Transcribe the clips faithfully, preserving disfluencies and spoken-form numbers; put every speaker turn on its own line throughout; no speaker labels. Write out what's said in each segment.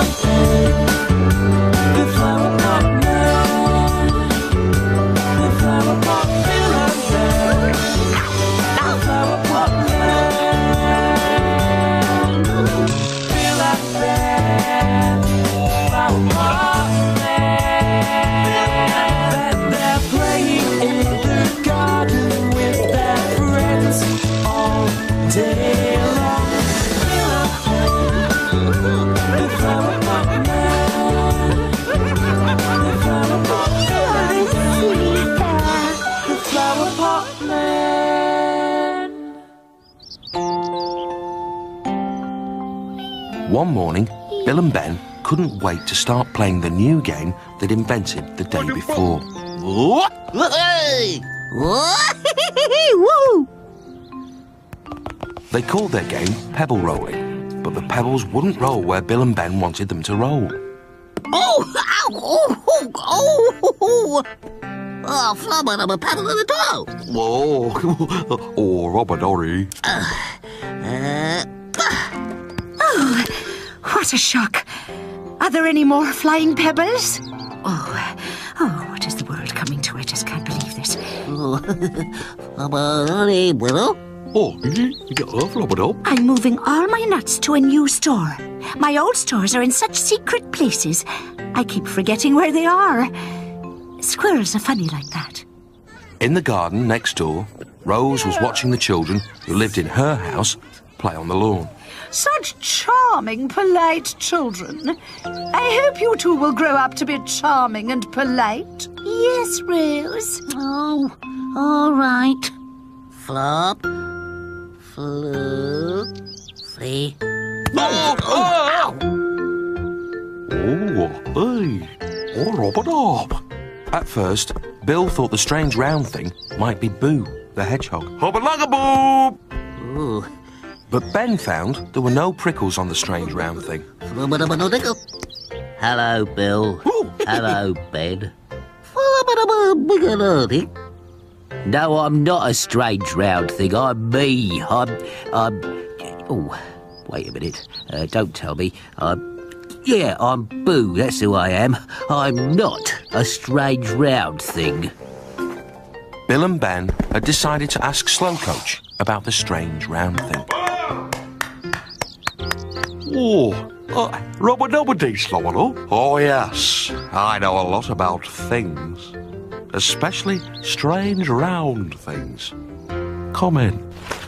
One morning, Bill and Ben couldn't wait to start playing the new game they'd invented the day before. They called their game pebble rolling, but the pebbles wouldn't roll where Bill and Ben wanted them to roll.
Oh! Ow! Oh! Oh! Oh! Oh, Flubber, I'm a pebble in the toe!
Whoa! Oh, Robert-Orry.
Uh, uh,
Oh, what a shock. Are there any more flying pebbles? Oh, oh, what is the world coming to? I just can't believe this.
Flubber-Orry, bueno?
Oh, you got off, Robert-Orry.
I'm moving all my nuts to a new store. My old stores are in such secret places. I keep forgetting where they are. Squirrels are funny like that.
In the garden next door, Rose was watching the children who lived in her house play on the lawn.
Such charming, polite children. I hope you two will grow up to be charming and polite. Yes, Rose.
Oh, all right. Flop, flip, free.
Oh, oh, oh, hey, oh, Robert-Orry. At first, Bill thought the strange round thing might be Boo, the hedgehog. Hobba-lugga-boo!
Ooh.
But Ben found there were no prickles on the strange round thing.
Hello, Bill.
Ooh.
Hello, Ben. No, I'm not a strange round thing. I'm me. I'm... I'm... Oh, wait a minute. Uh, don't tell me. I'm... Yeah, I'm Boo. That's who I am. I'm not a strange round thing.
Bill and Ben had decided to ask Slow Coach about the strange round thing. Oh, uh, Robert-Orry, Slow. Oh, yes. I know a lot about things. Especially strange round things. Come in.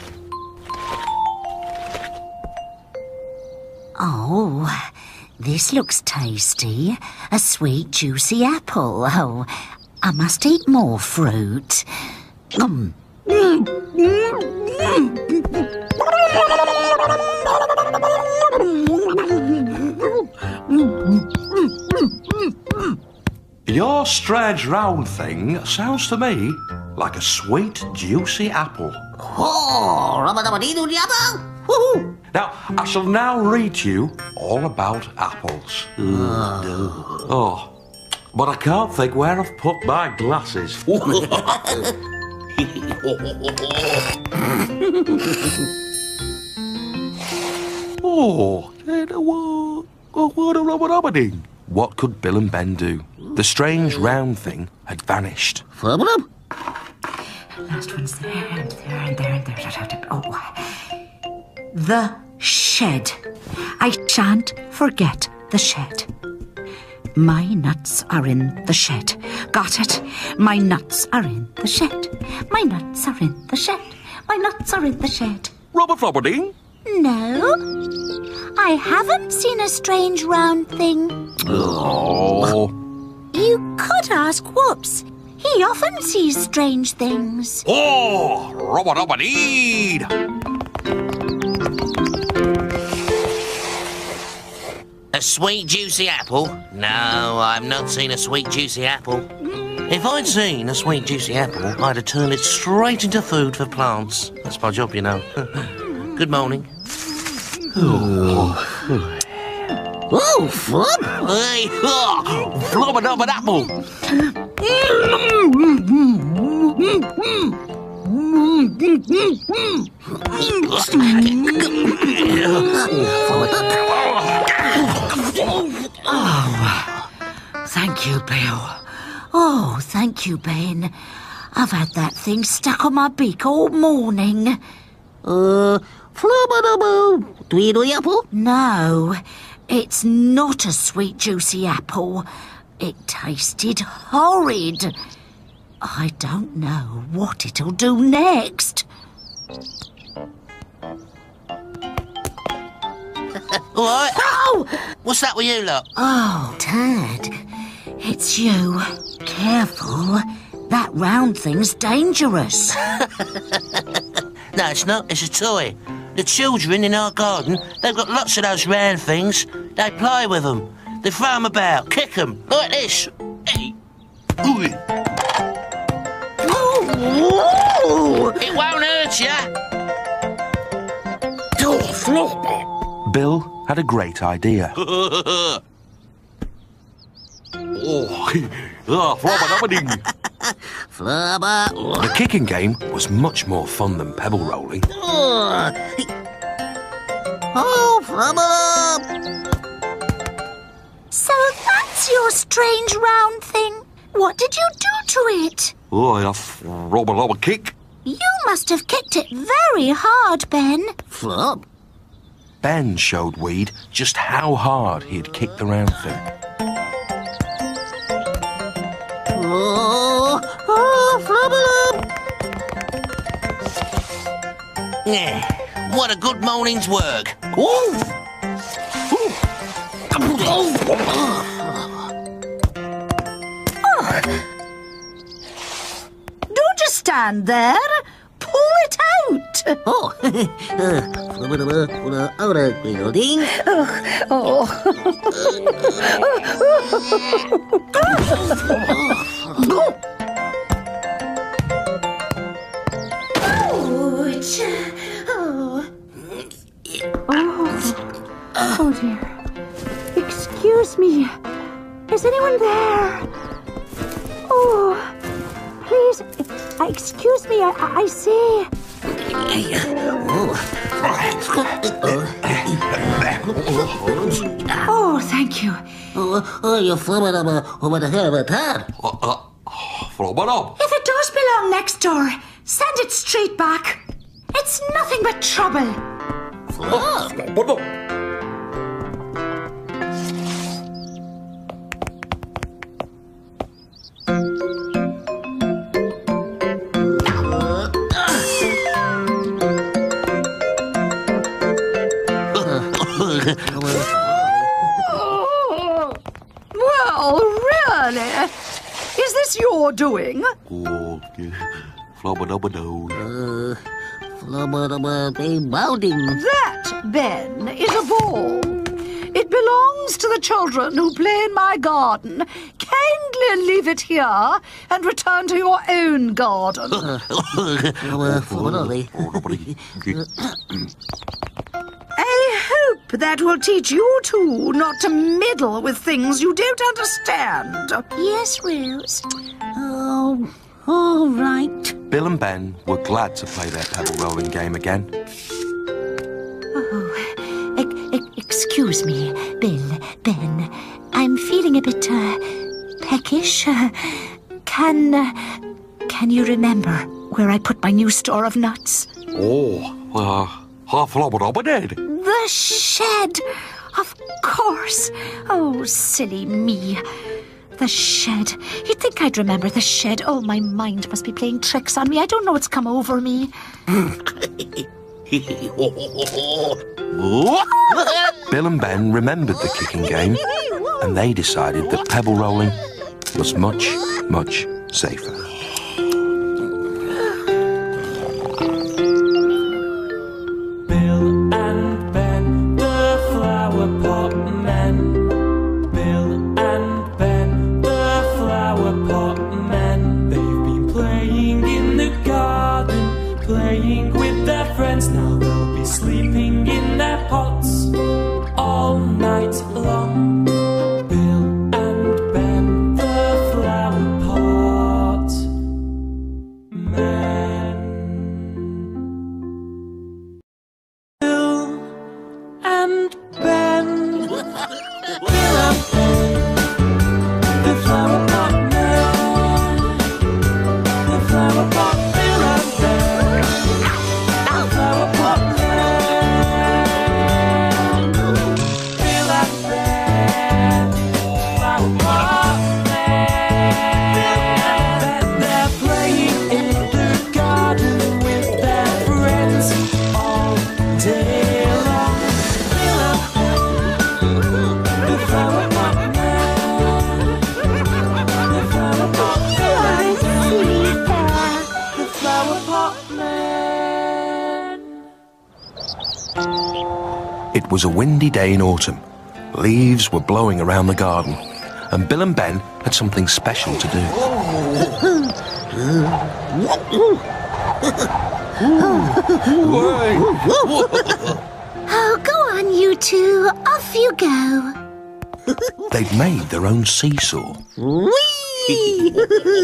Oh, this looks tasty. A sweet, juicy apple. Oh, I must eat more fruit. Um.
Your strange round thing sounds to me like a sweet, juicy apple.
Oh,
Now, I shall now read to you all about apples.
Oh.
Oh, but I can't think where I've put my glasses. Oh, what a Robert-Orry. What could Bill and Ben do? The strange round thing had vanished.
Last one's there, and there, and there, and there. Oh. The shed. I shan't forget the shed. My nuts are in the shed. Got it? My nuts are in the shed. My nuts are in the shed. My nuts are in the shed.
Robert-Orry?
No. I haven't seen a strange round thing.
Oh.
You could ask Whoops. He often sees strange things.
Oh, Robert-Orry!
A sweet, juicy apple? No, I've not seen a sweet, juicy apple. If I'd seen a sweet, juicy apple, I'd have turned it straight into food for plants. That's my job, you know. Good morning.
Oh,
Oh, Flub! Hey, oh, Flub another apple!
Bill. Oh, thank you, Ben. I've had that thing stuck on my beak all morning.
Uh, flubba-dubba, tweedly apple?
No, it's not a sweet, juicy apple. It tasted horrid. I don't know what it'll do next.
All right.
Oh!
What's that with you lot?
Oh, Tad, it's you. Careful. That round thing's dangerous.
No, it's not. It's a toy. The children in our garden, they've got lots of those round things. They play with them. They throw them about, kick them, like this. Hey. Ooh.
Oh!
It won't hurt ya.
Bill had a great idea.
Oh,
Ah, flubba-dubba-ding.
Flubba.
The kicking game was much more fun than pebble rolling.
Oh, flubba.
So that's your strange round thing. What did you do to it?
Oh, a flubba-dubba kick.
You must have kicked it very hard, Ben.
Flub.
Ben showed Weed just how hard he had kicked the round thing.
Oh, oh, flubba.
yeah. What a good morning's work.
Oh.
Don't just stand there. Pull it out.
Oh, flubba-dubba, flubba, outer, ding.
Oh. Ouch. Oh. Oh. Oh, dear. Excuse me. Is anyone there? Oh, please, uh, excuse me, I, I say. Oh, thank you.
Oh, oh, you flubba-dubba, over the head of a tad.
Uh, uh, flubba-dub.
If it does belong next door, send it straight back. It's nothing but trouble.
Flub.
Flubba-dub.
Well, really? Is this your doing?
Oh, flubba-dubba-doo.
Uh, flubba-dubba, they bounding.
That, Ben, is a ball. It belongs to the children who play in my garden. Kindly leave it here and return to your own garden.
Flubba, flubba-dubba.
I hope that will teach you two not to meddle with things you don't understand. Yes, Rose.
Oh, all right.
Bill and Ben were glad to play their pebble rolling game again.
Oh, e- e- excuse me, Bill, Ben. I'm feeling a bit uh, peckish. Uh, can uh, can you remember where I put my new store of nuts?
Oh, uh, flubba-dubba-did.
The shed, of course. Oh, silly me. The shed. You'd think I'd remember the shed. Oh, my mind must be playing tricks on me. I don't know what's come over me.
Bill and Ben remembered the kicking game, and they decided that pebble rolling was much, much safer.
Bill and Ben, the Flowerpot men. Bill and Ben, the Flowerpot men. They've been playing in the garden, playing with their friends. Now they'll be sleeping in their pots all night long. Bill and Ben, the Flowerpot men. Bill and Ben, Bill and Ben, the Flowerpot
was a windy day in autumn. Leaves were blowing around the garden, and Bill and Ben had something special to do.
Oh, go on, you two. Off you go.
They'd made their own seesaw.
Whee!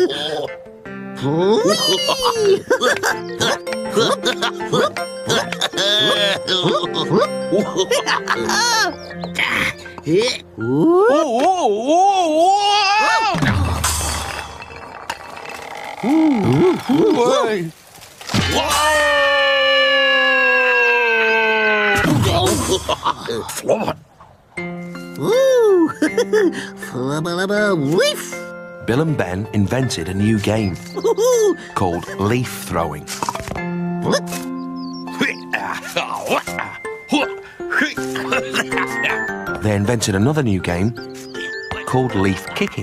Bill and Ben invented a new game called leaf throwing. They invented another new game called leaf kicking.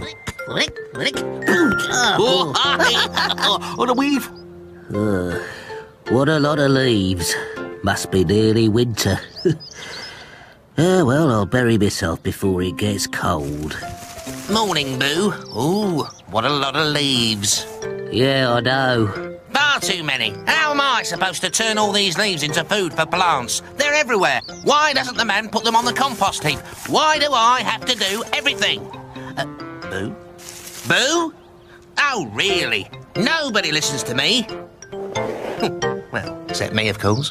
On a weave.
Uh, what a lot of leaves. Must be nearly winter. Uh, well, I'll bury myself before it gets cold.
Morning, Boo. Ooh, what a lot of leaves.
Yeah, I know.
Far too many. How am I supposed to turn all these leaves into food for plants? They're everywhere. Why doesn't the man put them on the compost heap? Why do I have to do everything? Uh, Boo? Boo? Oh, really? Nobody listens to me. Well, except me, of course.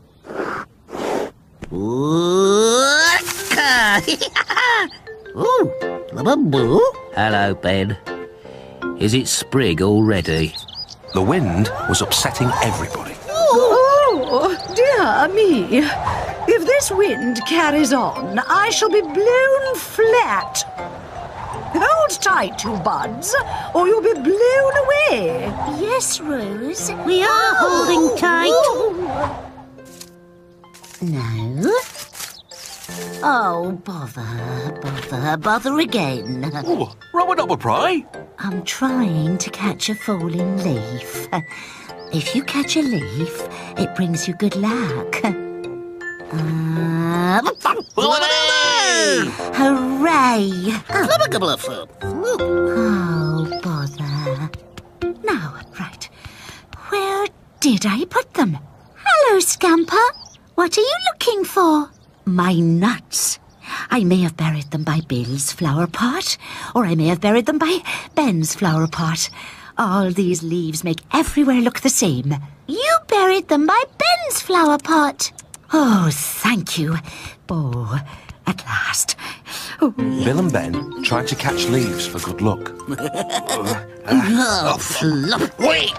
Hello, Ben. Is it spring already?
The wind was upsetting everybody.
Oh, dear me. If this wind carries on, I shall be blown flat. Hold tight, you buds, or you'll be blown away.
Yes, Rose, we are holding tight. No. Oh, bother, bother, bother again.
Oh, rub up a pry.
I'm trying to catch a falling leaf. If you catch a leaf, it brings you good luck. Uh, hooray! Oh, bother. Now, right. Where did I put them? Hello, Scamper. What are you looking for? My nuts. I may have buried them by Bill's flower pot, or I may have buried them by Ben's flower pot. All these leaves make everywhere look the same. You buried them by Ben's flower pot. Oh, thank you. Oh, at last. Oh.
Bill and Ben tried to catch leaves for good luck.
Oh, flop. Wait!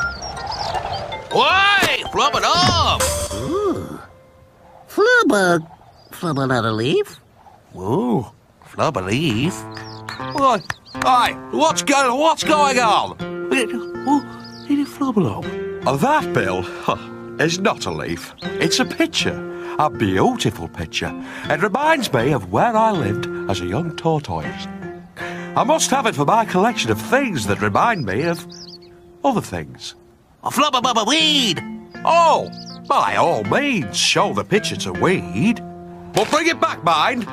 Wait! Flop it off!
Ooh. Flubber. Flubber not a leaf?
Ooh, flub a leaf.
What? Hey, what's going? What's going on?
Oh, did it flub along?
Oh, that, Bill, huh, is not a leaf. It's a picture. A beautiful picture. It reminds me of where I lived as a young tortoise. I must have it for my collection of things that remind me of other things.
A flubber bubber weed.
Oh, by all means, show the picture to Weed. But bring it back, mind.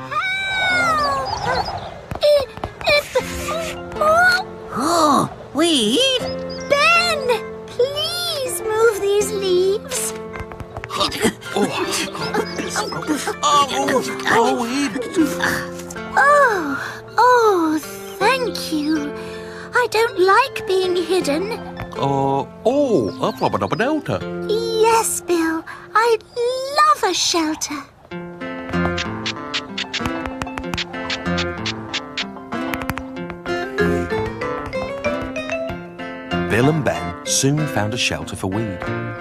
Oh, Weed? Ben, please move these leaves.
Oh, oh, oh, Weed.
Oh, oh, thank you. I don't like being hidden.
Uh, oh, a flubber up a delta.
Yes, Bill, I love a shelter.
Bill and Ben soon found a shelter for Weed.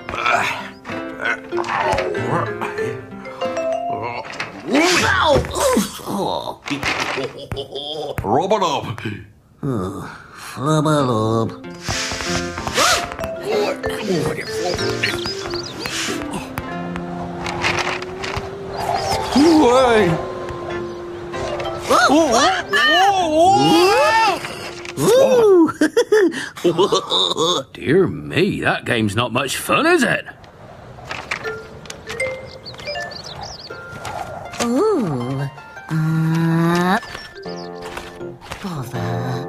Rub it up.
Flubber-lub.
Way.
Dear me, that game's not much fun, is it?
Oh, Uh, bother.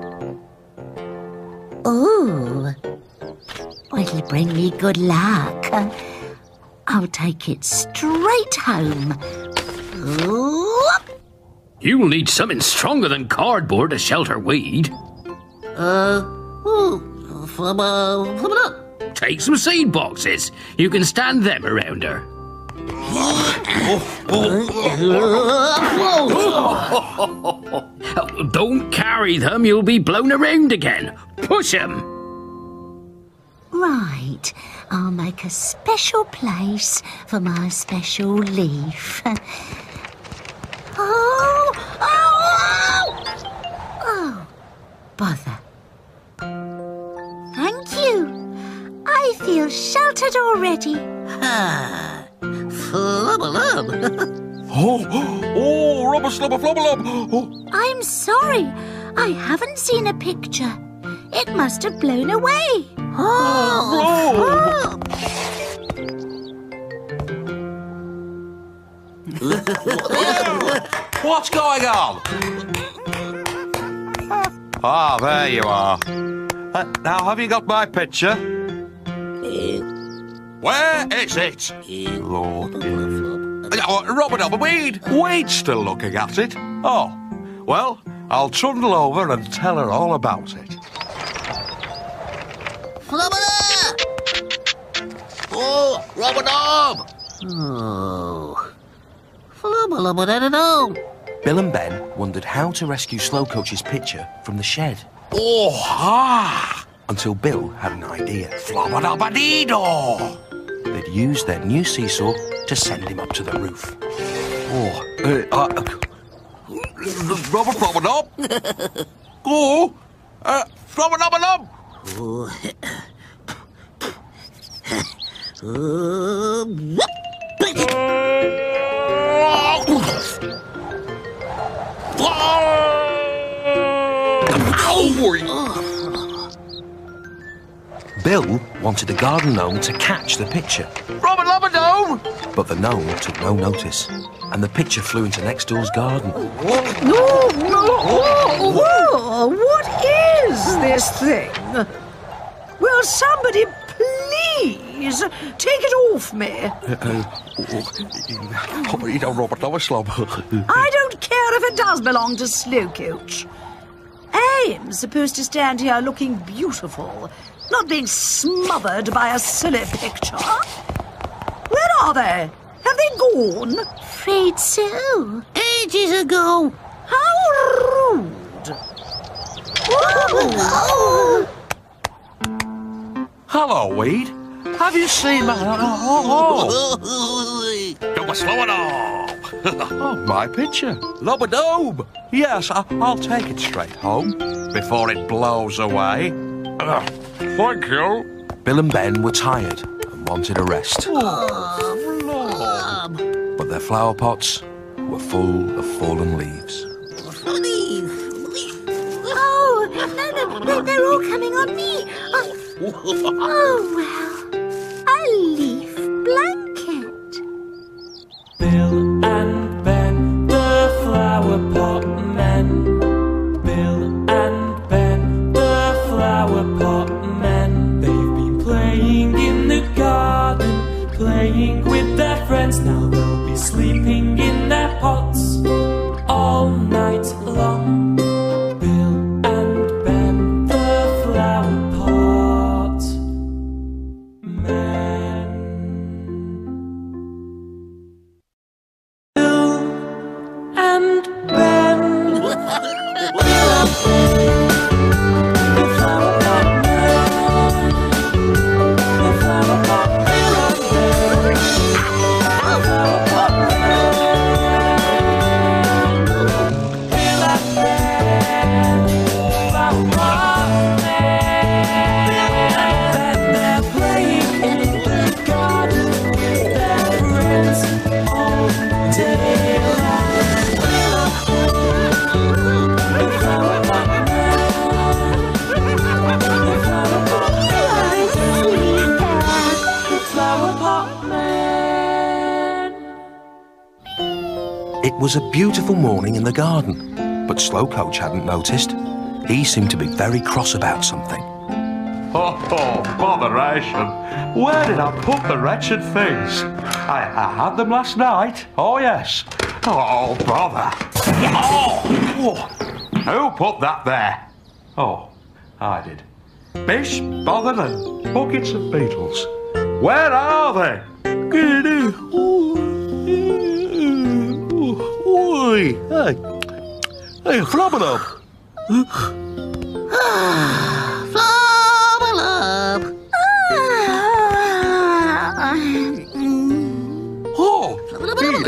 Ooh. It'll bring me good luck. I'll take it straight home. Ooh.
You'll need something stronger than cardboard to shelter weed.
Uh, oh, flub, uh, flub it up.
Take some seed boxes. You can stand them around her. Don't carry them, you'll be blown around again. Push them.
Right, I'll make a special place for my special leaf. Oh, oh, oh, bother. Thank you. I feel sheltered already.
Ah, flubber-lub.
Oh, oh, rubber slubber flubber lub. Oh.
I'm sorry, I haven't seen a picture. It must have blown away.
Oh. What's going on? Ah, there you are. Uh, now, have you got my picture? Where is it? Lord. Oh, Robert over Weed. Weed's still looking at it. Oh, well, I'll trundle over and tell her all about it.
Flubber!
Oh, Robert Arm!
Oh. Flubber-lubber-da-da-do.
Bill and Ben wondered how to rescue Slowcoach's picture from the shed.
Oh, ah!
Until Bill had an idea.
Flabba-dabba-dee-daw!
They'd use their new seesaw to send him up to the roof.
Oh, uh, uh, Robert, Robert, up! Oh, uh, Robert, Robert, up!
Uh, whoop.
Bill wanted the garden gnome to catch the picture,
Robert Lobadome!
but the gnome took no notice, and the picture flew into next door's garden.
No, no, whoa, whoa, what is this thing? Will somebody please take it off me?
Uh, uh, oh, you know, Robert Lowerslob.
I don't care if it does belong to Slowcoach. I'm supposed to stand here looking beautiful, not being smothered by a silly picture. Where are they? Have they gone?
Afraid so.
Ages ago.
How rude.
Oh.
Hello, Weed. Have you seen my... Oh, oh. Don't be slow it up. Oh, my picture. Lobadome. Yes, I I'll take it straight home before it blows away. Uh, thank you.
Bill and Ben were tired and wanted a rest,
Oh,
but their flower pots were full of fallen leaves.
leave.
Oh, no, no, they- they're all coming on me. Oh, oh well, a leaf blanket.
Bill and Ben, the flower pot men. Bill and Ben, the flower pot men. They've been playing in the garden, playing with their friends. Now they'll be sleeping in their pots all night long. Bill and Ben, the flower pot men. Bill and Ben, the flower pot men, the flower pot Bill and Ben, the flower
was a beautiful morning in the garden, but Slowcoach hadn't noticed. He seemed to be very cross about something.
Oh, oh, botheration. Where did I put the wretched things? I, I had them last night. Oh, yes. Oh, bother. Oh, oh. Who put that there? Oh, I did. Bish, bother, and buckets of beetles. Where are they? Oi, hey, hey, Flubberlub.
Flubberlub.
Oh, Flubberlub.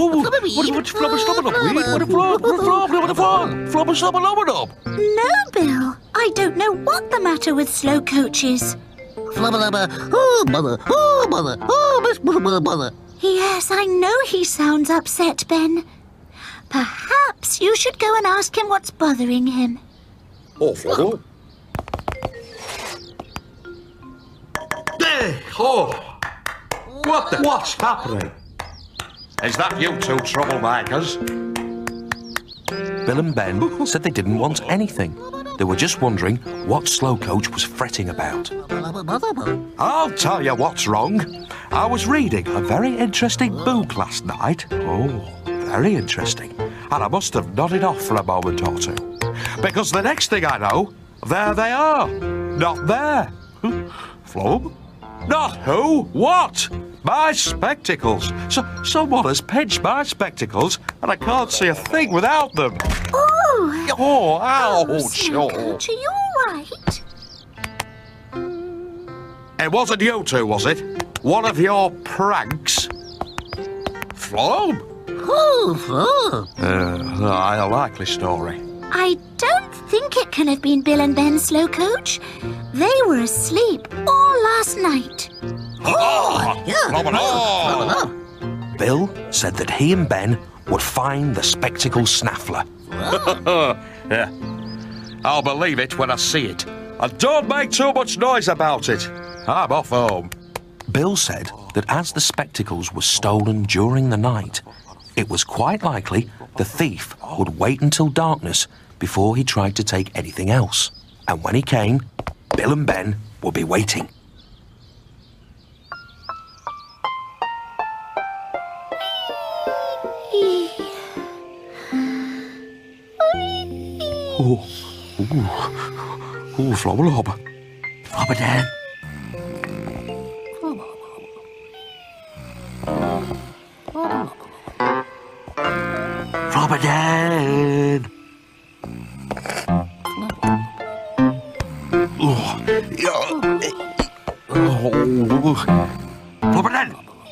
No, Bill. I don't know what the matter with Slowcoach is.
Flubberlubber. Oh, mother. Oh, mother. Oh, Miss Mother, mother.
Yes, I know he sounds upset, Ben. Perhaps you should go and ask him what's bothering him.
Oh, Flubberlub. Hey, oh. What the? What's happening? Is that you two troublemakers?
Bill and Ben said they didn't want anything. They were just wondering what Slowcoach was fretting about.
I'll tell you what's wrong. I was reading a very interesting book last night. Oh, very interesting. And I must have nodded off for a moment or two. Because the next thing I know, there they are. Not there. Flub? Not who? What? My spectacles. So, someone has pinched my spectacles and I can't see a thing without them.
Oh!
Oh, ouch.
Oh, Slowcoach, are you all right?
It wasn't you two, was it? One of your pranks? Flub?
Oh, Flub.
Uh, a likely story.
I don't think it can have been Bill and Ben, Slowcoach. They were asleep all last night.
Oh,
yeah.
Flubberlub.
Bill said that he and Ben would find the spectacle snaffler.
Yeah. I'll believe it when I see it. And don't make too much noise about it. I'm off home.
Bill said that as the spectacles were stolen during the night, it was quite likely the thief would wait until darkness before he tried to take anything else. And when he came, Bill and Ben would be waiting.
Oh, ooh, ooh, Flubberlub.
Flubberdan.
Flubberdan. Oh, yeah. Oh, Flubberdan.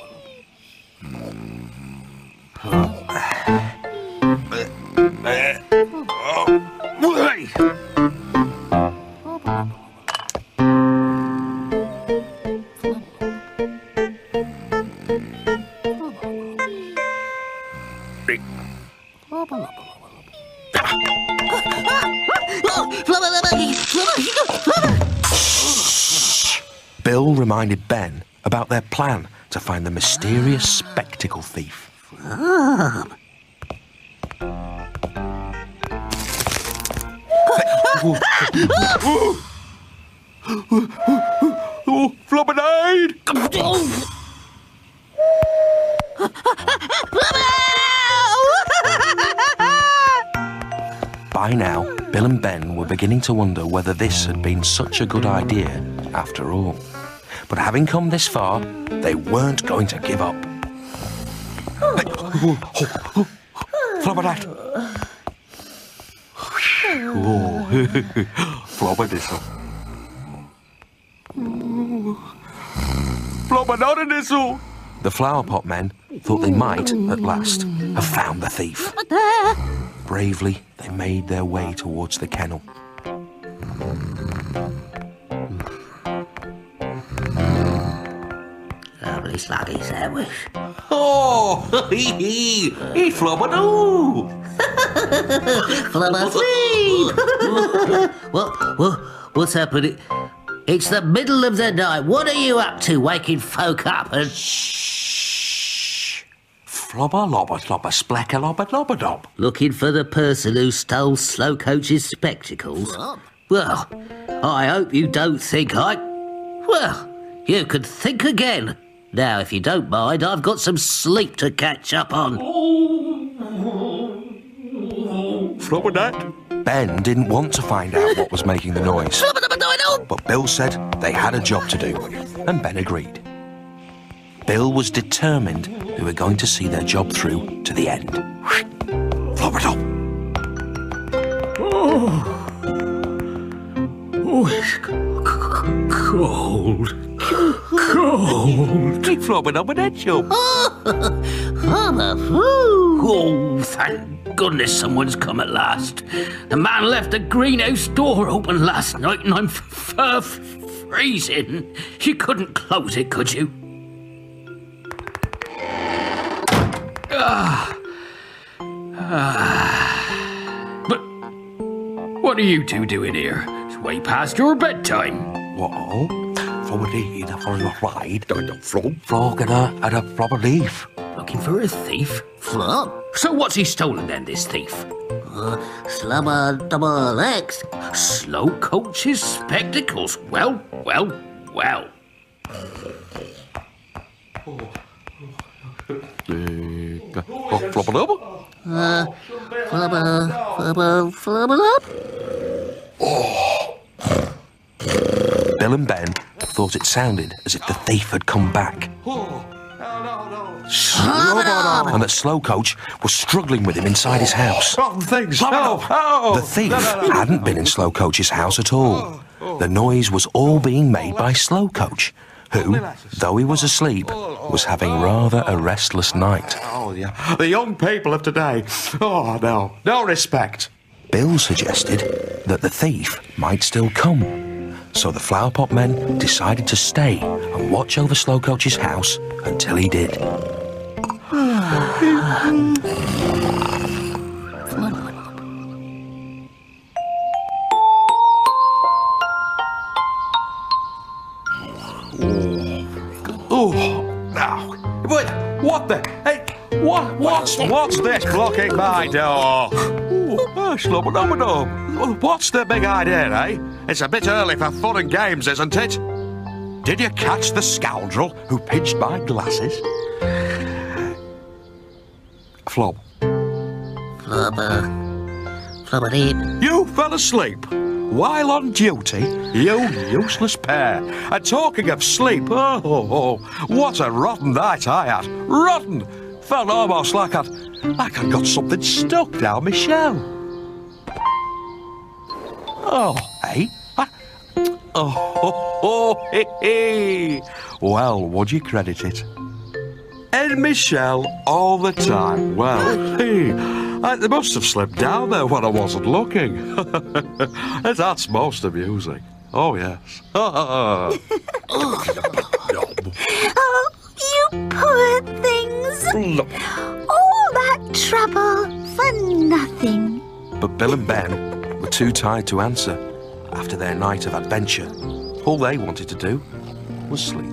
Bill reminded Ben about their plan to find the mysterious spectacle thief.
Ah.
Oh, Flubberdan!
By now, Bill and Ben were beginning to wonder whether this had been such a good idea after all. But having come this far, they weren't going to give up.
Flubberdan! Oh, Flubberdan! Flubberdan!
The Flowerpot men thought they might, at last, have found the thief. Bravely, they made their way towards the kennel.
Lovely sluggy sandwich.
Oh, hee hee, he Flubberdan!
Flubber sleep. What? What? What's happening? It's the middle of the night. What are you up to, waking folk up and...
Shh! Flobber, lobber, slobber, splecker, lobber, lobber, dob.
Looking for the person who stole Slowcoach's spectacles? Well, I hope you don't think I... Well, you could think again. Now, if you don't mind, I've got some sleep to catch up on.
Flobber that.
Ben didn't want to find out what was making the noise. But Bill said they had a job to do, and Ben agreed. Bill was determined they were going to see their job through to the end.
Flobber dob.
Oh, oh it's c- c- cold. Cold.
Flobber dob and head chum.
Oh, thank goodness someone's come at last. The man left the greenhouse door open last night and I'm f- f- freezing. You couldn't close it, could you? Ah. Ah. But what are you two doing here? It's way past your bedtime.
What? Flobber dee in a for a ride. Flog. Flog and a, and a flobber leaf.
Looking for a thief?
Flop?
So what's he stolen then, this thief?
Uh, slubber double X.
Slowcoach's spectacles. Well, well, well.
Oh, flobber dob.
Uh, flubber, flubber, flubber up.
Bill and Ben thought it sounded as if the thief had come back, and that Slowcoach was struggling with him inside his house.
Rotten things. Oh, oh.
The thief hadn't been in Slowcoach's house at all. The noise was all being made by Slowcoach, who, though he was asleep, was having rather a restless night.
Oh, yeah. The young people of today. Oh, no. No respect.
Bill suggested that the thief might still come, so the Flowerpot men decided to stay and watch over Slowcoach's house until he did.
Oh, now. Wait, what the? Hey, what? What's what's this blocking my door? Oh, slobber dobber dob. What's the big idea, eh? It's a bit early for fun and games, isn't it? Did you catch the scoundrel who pinched my glasses? Flob.
Flubber. Flubber deep.
You fell asleep while on duty, you useless pair. And talking of sleep, oh, oh, oh, what a rotten night I had. Rotten. Felt almost like I'd, like I'd got something stuck down my shell. Oh, hey? I, oh, oh, oh, hey, hey. Well, would you credit it? In my shell all the time. Well, hey, I, they must have slipped down there when I wasn't looking. That's most amusing. Oh, yes.
Oh, you poor things. All that trouble for nothing.
But Bill and Ben were too tired to answer after their night of adventure. All they wanted to do was sleep.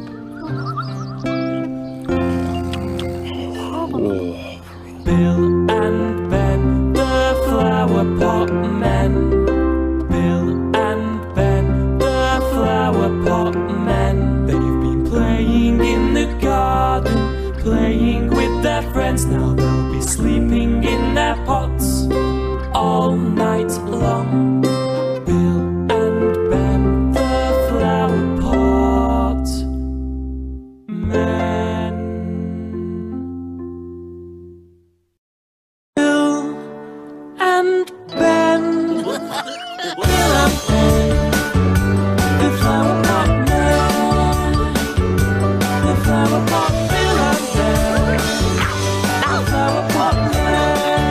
Bill and Ben, the Flowerpot men. Bill and Ben, the Flowerpot men. They've been playing in the garden, playing with their friends. Now they'll be sleeping in their pots all night long. Bill and Ben, the Flowerpot men. Bill and Ben, Bill and Ben, the Flowerpot men, the Flowerpot, Bill and Ben, the Flowerpot men.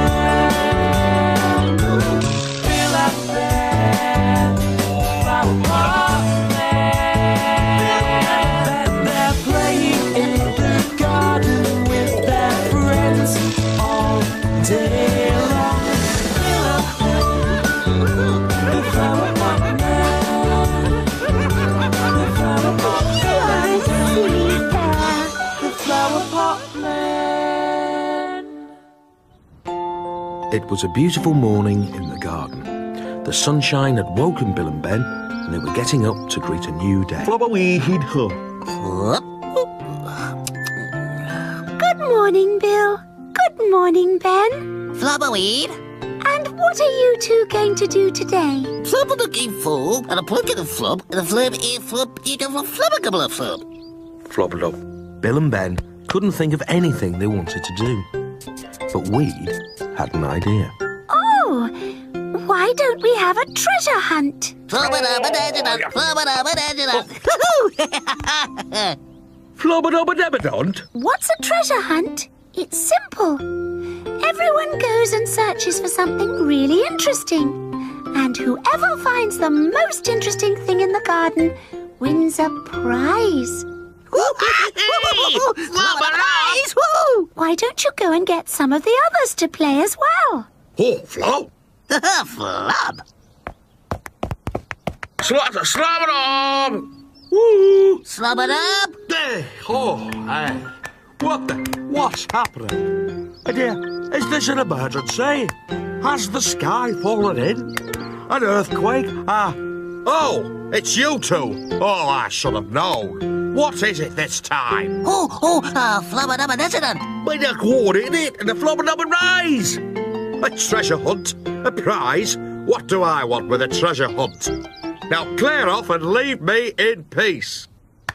It was a beautiful morning in the garden. The sunshine had woken Bill and Ben, and they were getting up to greet a new day.
Good morning, Bill. Good morning, Ben.
Flubberweed.
And what are you two going to do today?
Flubber looking full, and a plug of flub, and a flub, a flub, you have a flubber flub.
Flubber. Bill and Ben couldn't think of anything they wanted to do. But Weed had an idea.
Oh, why don't we have a treasure hunt?
Flubber-dubber-debber-don't.
What's a treasure hunt? It's simple. Everyone goes and searches for something really interesting. And whoever finds the most interesting thing in the garden wins a prize. Why don't you go and get some of the others to play as well?
Oh, Flub.
Flub.
Slobber-dub! Woo!
Slubber up.
Hey, oh, hey. What the? What's happening? Uh, dear, is this an emergency? Has the sky fallen in? An earthquake? Ah, oh, it's you two. Oh, I should have known. What is it this time?
Oh, oh, uh, flubber dubber desert.
By the quad, isn't it? And the flubber-dubber rise. A treasure hunt? A prize? What do I want with a treasure hunt? Now clear off and leave me in peace.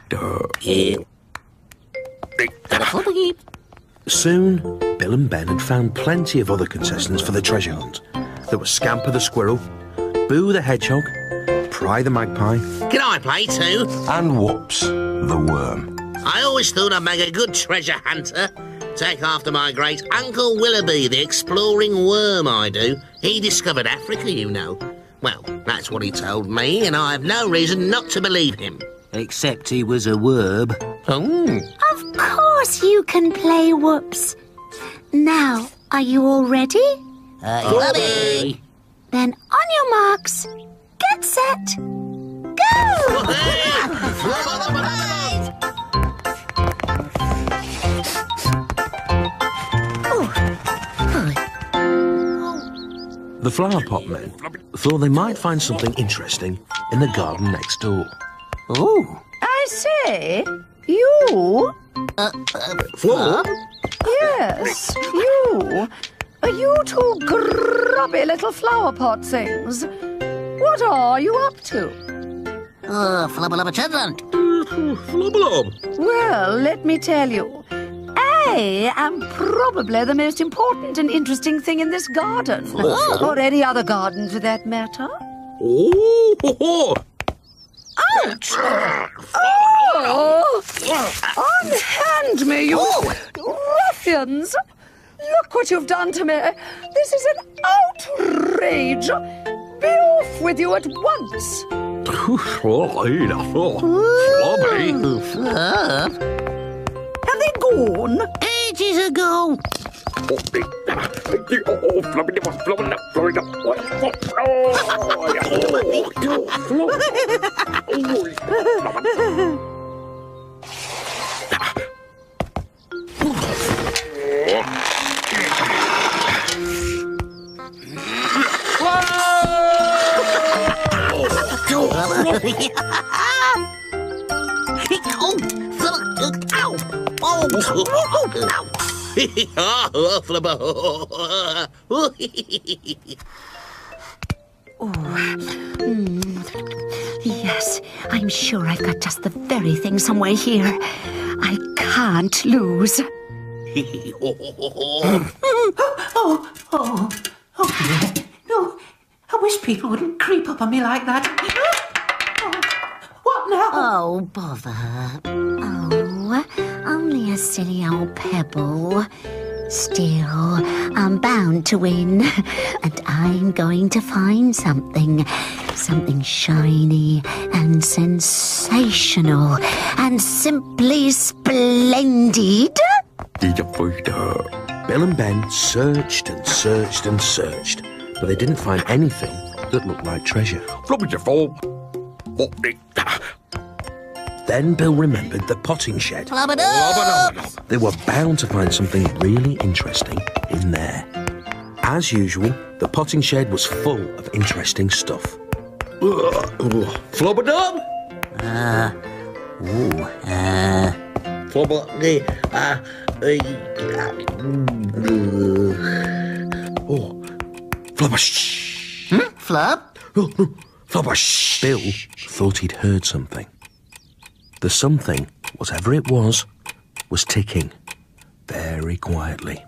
Soon, Bill and Ben had found plenty of other contestants for the treasure hunt. There was Scamper the squirrel, Boo the hedgehog, Pry the magpie,
Can I play too?
and Whoops the worm.
I always thought I'd make a good treasure hunter. Take after my great Uncle Willoughby, the exploring worm, I do. He discovered Africa, you know. Well, that's what he told me, and I have no reason not to believe him.
Except he was a worm.
Oh.
Of course you can play Whoops. Now, are you all ready?
Uh, Flubby.
Then on your marks, get set, go!
The Flowerpot men thought they might find something interesting in the garden next door.
Oh.
I say, you?
Flub?
Yes, you. Are you two grubby little flowerpot things? What are you up to?
Uh, flubber lubber children.
Flubber.
Well, let me tell you. I am probably the most important and interesting thing in this garden. Or any other garden, for that matter.
Oh!
Ouch! Oh! Unhand me, you ruffians! Look what you've done to me. This is an outrage. Be off with you at once.
Flubby.
Flub.
Have they gone?
Ages ago.
Yes, I'm sure I've got just the very thing somewhere here. I can't lose.
Oh, oh, oh dear. No, I wish people wouldn't creep up on me like that. Oh, what now?
Oh, bother. Oh, only a silly old pebble. Still, I'm bound to win. And I'm going to find something. Something shiny and sensational and simply splendid.
Bill and Ben searched and searched and searched, but they didn't find anything that looked like treasure. Then Bill remembered the potting shed. They were bound to find something really interesting in there. As usual, the potting shed was full of interesting stuff.
Flubber-dub?
Uh, ooh, uh...
Flubber... Uh, uh, oh, Flubber... Shh.
Hmm? Flub?
Oh, no. Flubber... Shh.
Bill thought he'd heard something. The something, whatever it was, was ticking very quietly.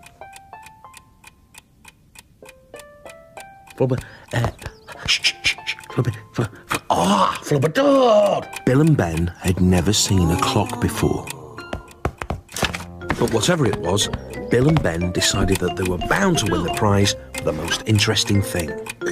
Flubber... Uh, shh, shh, shh, shh. Flubber... Flubber... Ah, oh, Flubber-dub!
Bill and Ben had never seen a clock before. But whatever it was, Bill and Ben decided that they were bound to win the prize for the most interesting thing.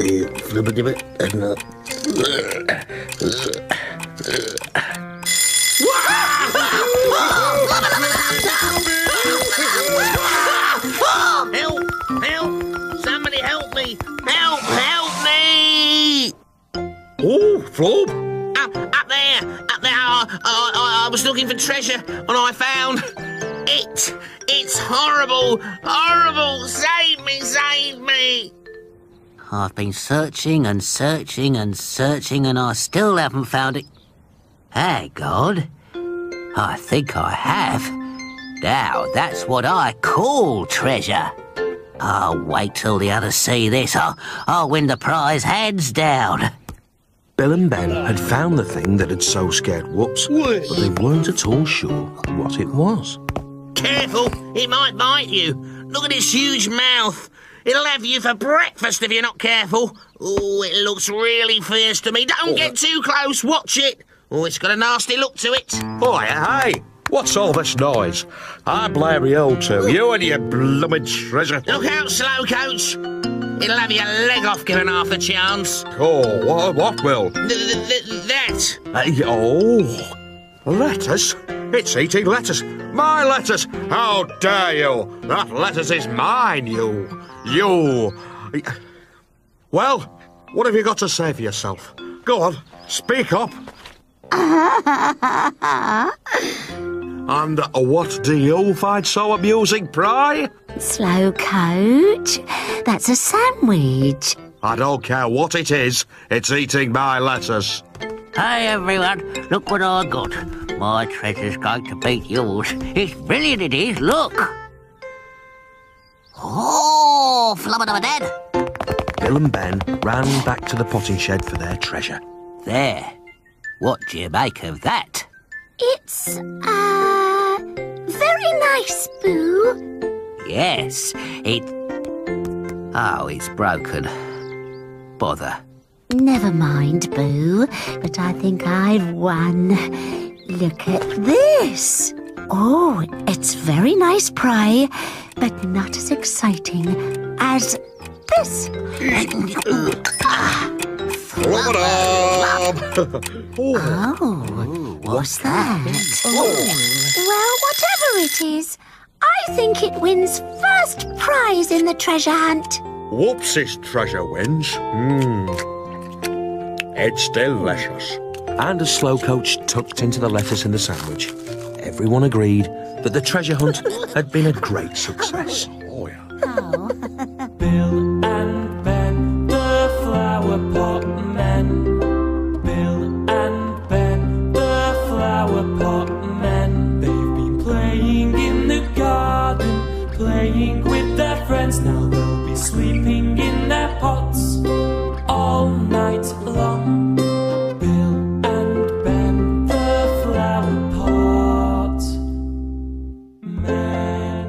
Help! Help! Somebody help me! Help! Help me!
Oh, Flub!
Up, up there! Up there! I, I, I was looking for treasure and I found it! It's horrible! Horrible! Save me! Save me!
I've been searching and searching and searching and I still haven't found it. Hey, God. I think I have. Now, that's what I call treasure. I'll wait till the others see this. I'll, I'll win the prize hands down.
Bill and Ben had found the thing that had so scared Whoops, but they weren't at all sure what it was.
Careful! It might bite you. Look at its huge mouth. It'll have you for breakfast if you're not careful. Oh, it looks really fierce to me. Don't get too close. Watch it. Oh, it's got a nasty look to it.
Oh, hey! What's all this noise? I blame you two. You and your bloomin' treasure.
Look out, slow coach. It'll have your leg off given half the chance.
Oh, what, what will?
Th- th- th- that.
Uh, oh, lettuce? It's eating lettuce. My lettuce! How dare you? That lettuce is mine, you. You. Well, what have you got to say for yourself? Go on, speak up. And uh, what do you find so amusing, Pry?
Slow coach. That's a sandwich.
I don't care what it is, it's eating my lettuce.
Hey, everyone. Look what I got. My treasure's going to beat yours. It's brilliant, it is. Look.
Oh, flubber-dubber-dad.
Bill and Ben ran back to the potting shed for their treasure.
There. What do you make of that?
It's, uh, very nice, Boo.
Yes, it... Oh, it's broken. Bother.
Never mind, Boo, but I think I've won. Look at this. Oh, it's very nice pie, but not as exciting as this. Oh, what's that? Well, whatever it is, I think it wins first prize in the treasure hunt.
Whoops's treasure wins. Mmm. It's delicious.
And as Slow Coach tucked into the lettuce in the sandwich, everyone agreed that the treasure hunt had been a great success.
Oh, yeah.
Bill and Ben, the flower pot men. Bill and Ben, the flower pot men. They've been playing in the garden, playing with their friends. Now they'll be sleeping in their pots all night long. Bill and Ben, the flower pot men.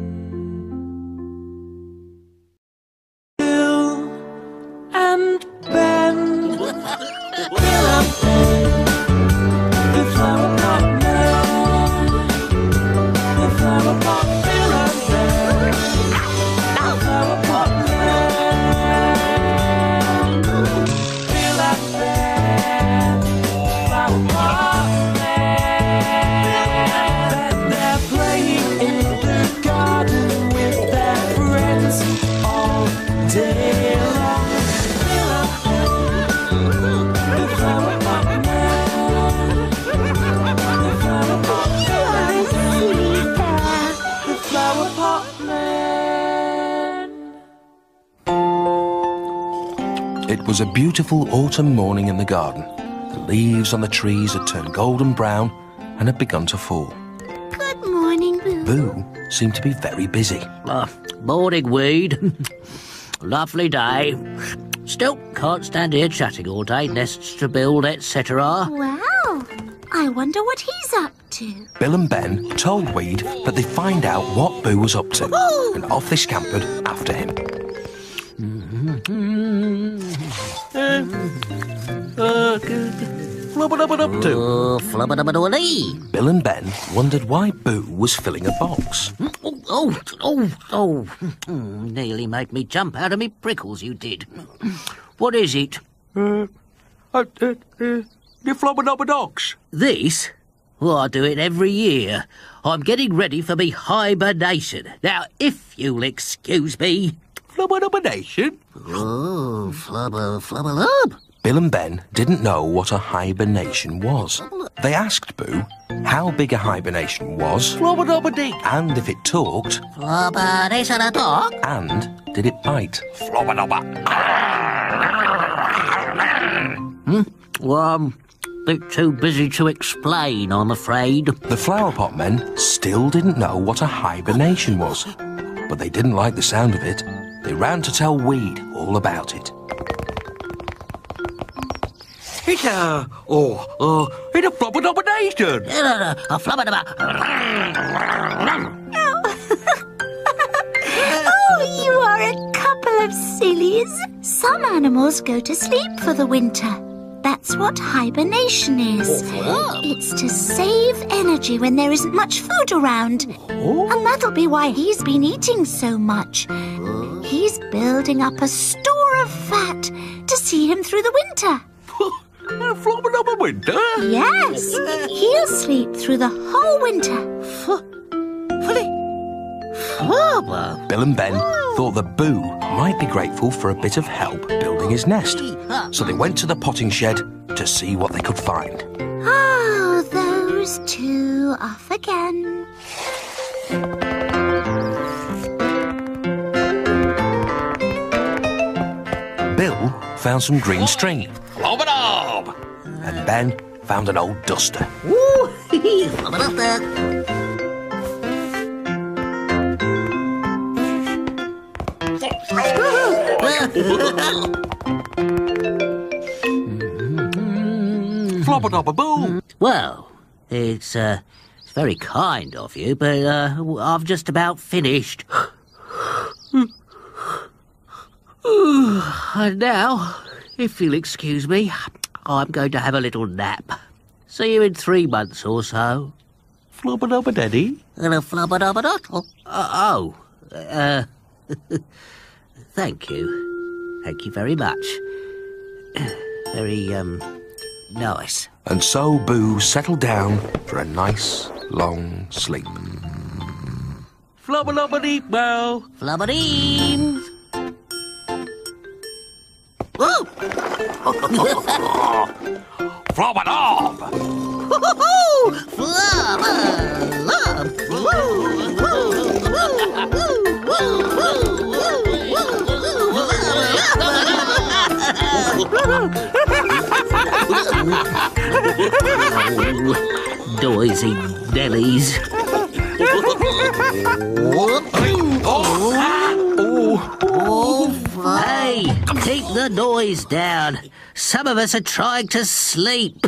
Bill and Ben, Bill and Ben, the flower pot men, the flower pot, Bill and Ben, the flower pot men.
It was a beautiful autumn morning in the garden. The leaves on the trees had turned golden brown and had begun to fall.
Good morning, Boo.
Boo seemed to be very busy.
Uh, morning, Weed. Lovely day. Still can't stand here chatting all day. Nests to build, et cetera.
Wow. I wonder what he's up to.
Bill and Ben told Weed that they'd find out what Boo was up to, and off they scampered after him.
Uh, flubba-dubba up to?
Oh, flubba-dubba-dubba-dee.
Bill and Ben wondered why Boo was filling a box.
Oh, oh, oh, oh. Mm, nearly made me jump out of me prickles, you did. What is it?
Uh, uh, uh, uh the flubba-dubba-dogs.
This? Well, I do it every year. I'm getting ready for me hibernation. Now, if you'll excuse me...
Flubba-dubba-nation?
Oh, flubba, flubba-lub.
Bill and Ben didn't know what a hibernation was. They asked Boo how big a hibernation was,
Flubba-dubba-dee.
and if it talked,
Flubba, this and a dog.
and did it bite.
Flubba-dubba.
Hmm? Well, I'm a bit too busy to explain, I'm afraid.
The Flowerpot men still didn't know what a hibernation was, but they didn't like the sound of it. They ran to tell Weed all about it.
It's a... Oh, uh, it's a flubba-dubba-nation.
No, no, no, a flubba-dubba.
Oh, you are a couple of sillies. Some animals go to sleep for the winter. That's what hibernation is. It's to save energy when there isn't much food around. And that'll be why he's been eating so much. He's building up a store of fat to see him through the winter.
Flubba-dubba-winter?
Yes, he'll sleep through the whole winter.
Flubba.
Bill and Ben thought that Boo might be grateful for a bit of help building his nest, so they went to the potting shed to see what they could find.
Oh, those two off again.
Bill found some green string,
Flubba-dub.
and Ben found an old duster.
Ooh, flubba-dubba.
Flubba-dubba-boo.
Well, it's, uh, it's very kind of you, but uh, I've just about finished. And now, if you'll excuse me, I'm going to have a little nap. See you in three months or so.
Flubba-dubba-daddy.
And a flubba-dubba-dottle. Uh, oh, uh, thank you. Thank you very much. Very, um, nice.
And so Boo settled down for a nice, long sleep.
Flubba-dubba-dee-bow.
Flubba-deem. Woo!
Flubba-dub.
Doisy Nellies. Hey, keep the noise down. Some of us are trying to sleep.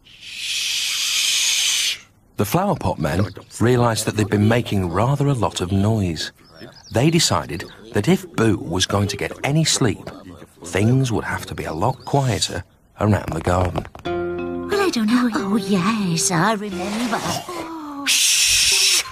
The Flowerpot men realised that they'd been making rather a lot of noise. They decided that if Boo was going to get any sleep, things would have to be a lot quieter around the garden.
Well, I don't know.
Oh, yes, I remember.
Shh.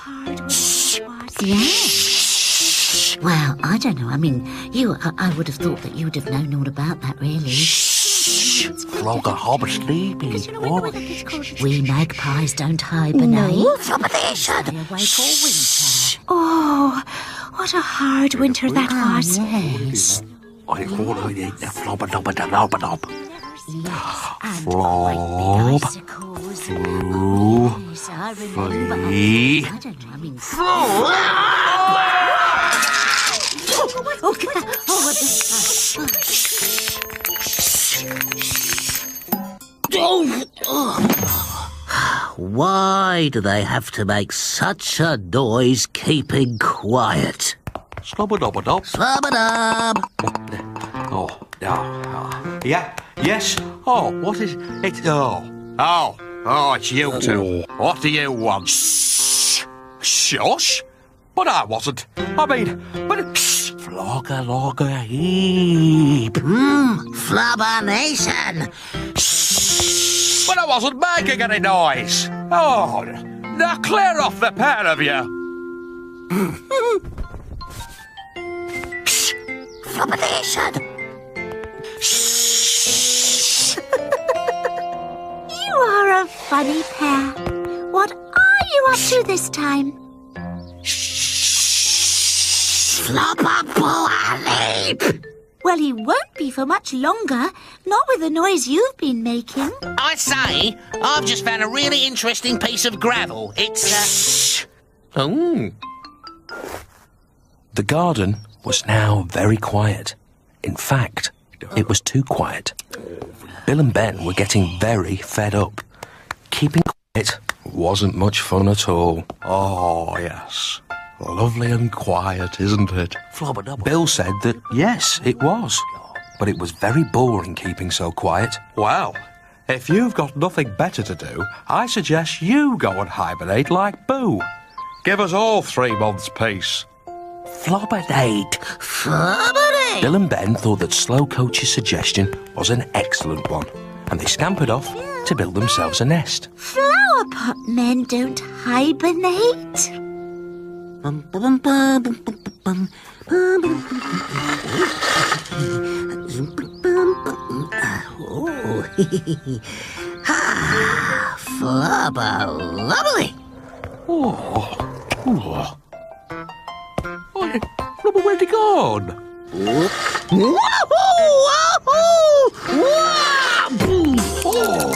Yes. Well, I don't know. I mean, you, I, I would have thought that you'd have known all about that, really.
Flogger-hob sleepy. Oh.
We magpies don't hibernate.
No,
Stay awake all winter.
Oh, what a hard winter that was.
Yes.
I thought I'd eat the flubba-dubba-dubba-dub.
Yes, and
Flop.
great big icicles.
Floo.
Yes, I remember.
Flea.
I don't know. I mean,
Flop.
oh, oh, what the?
Oh, oh. Why do they have to make such a noise keeping quiet?
Slobber-dobber-dob.
Slobber-dob.
Oh, no. Oh. Yeah, yes. Oh, what is it? Oh, oh, oh, it's you two. What do you want? Shh. Shush? But I wasn't. I mean, but... Shh. Flogger, logger, heap.
Mmm, Flubber Nation.
Shh. But I wasn't making any noise. Oh, now clear off the pair of you.
Flubber Nation.
You are a funny pair. What are you up to this time?
Flubber.
Well, he won't be for much longer. Not with the noise you've been making.
I say, I've just found a really interesting piece of gravel. It's, uh...
Oh. The garden was now very quiet. In fact, it was too quiet. Bill and Ben were getting very fed up. Keeping quiet wasn't much fun at all.
Oh, yes. Lovely and quiet, isn't it?
Bill said that yes, it was. But it was very boring keeping so quiet.
Well, if you've got nothing better to do, I suggest you go and hibernate like Boo. Give us all three months' peace.
Flobbernate. Flobbernate.
Bill and Ben thought that Slow Coach's suggestion was an excellent one, and they scampered off to build themselves a nest.
Flowerpot men don't hibernate.
Bum, bum, bum, bum, bum, bum, bum, bum. Oh, ah, flubber lovely.
Oh, oh. Oh, Flubber, where'd he gone?
Woohoo! Woohoo!
Oh,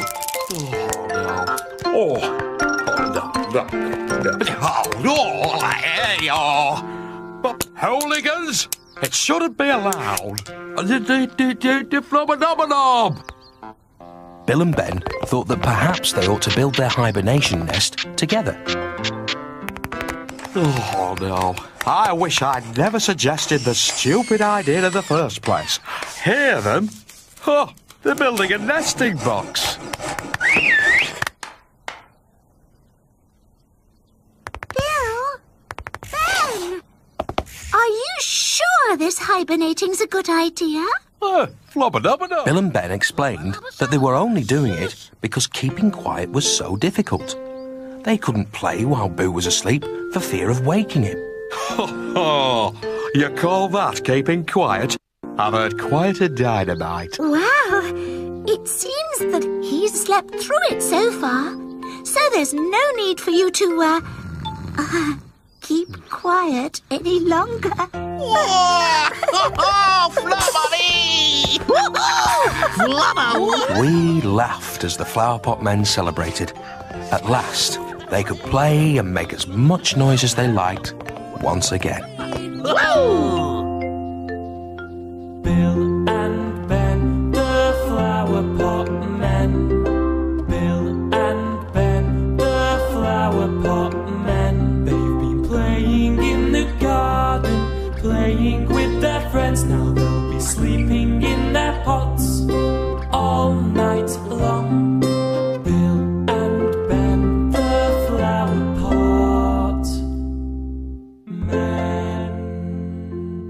oh, no, no, no. Oh, no, there you are. But hooligans, it shouldn't be allowed. Flubber-dobber-dob.
Bill and Ben thought that perhaps they ought to build their hibernation nest together.
Oh, no. I wish I'd never suggested the stupid idea in the first place. Hear them? Oh, they're building a nesting box.
Bill? Ben? Are you sure this hibernating's a good idea?
Uh, flubber-dubber-dub.
Bill and Ben explained that they were only doing it because keeping quiet was so difficult. They couldn't play while Boo was asleep for fear of waking him.
Oh, you call that keeping quiet? I've heard quieter dynamite.
Wow, it seems that he's slept through it so far. So there's no need for you to, uh, uh keep quiet any longer.
Oh, Flubbery! Flubber!
We laughed as the Flowerpot men celebrated. At last, they could play and make as much noise as they liked once again.
Bill and Ben, the Flowerpot men. Bill and Ben, the Flowerpot men. They've been playing in the garden, playing with their friends. Now they'll be sleeping in their pots all night long. Bill and Ben, the Flowerpot men.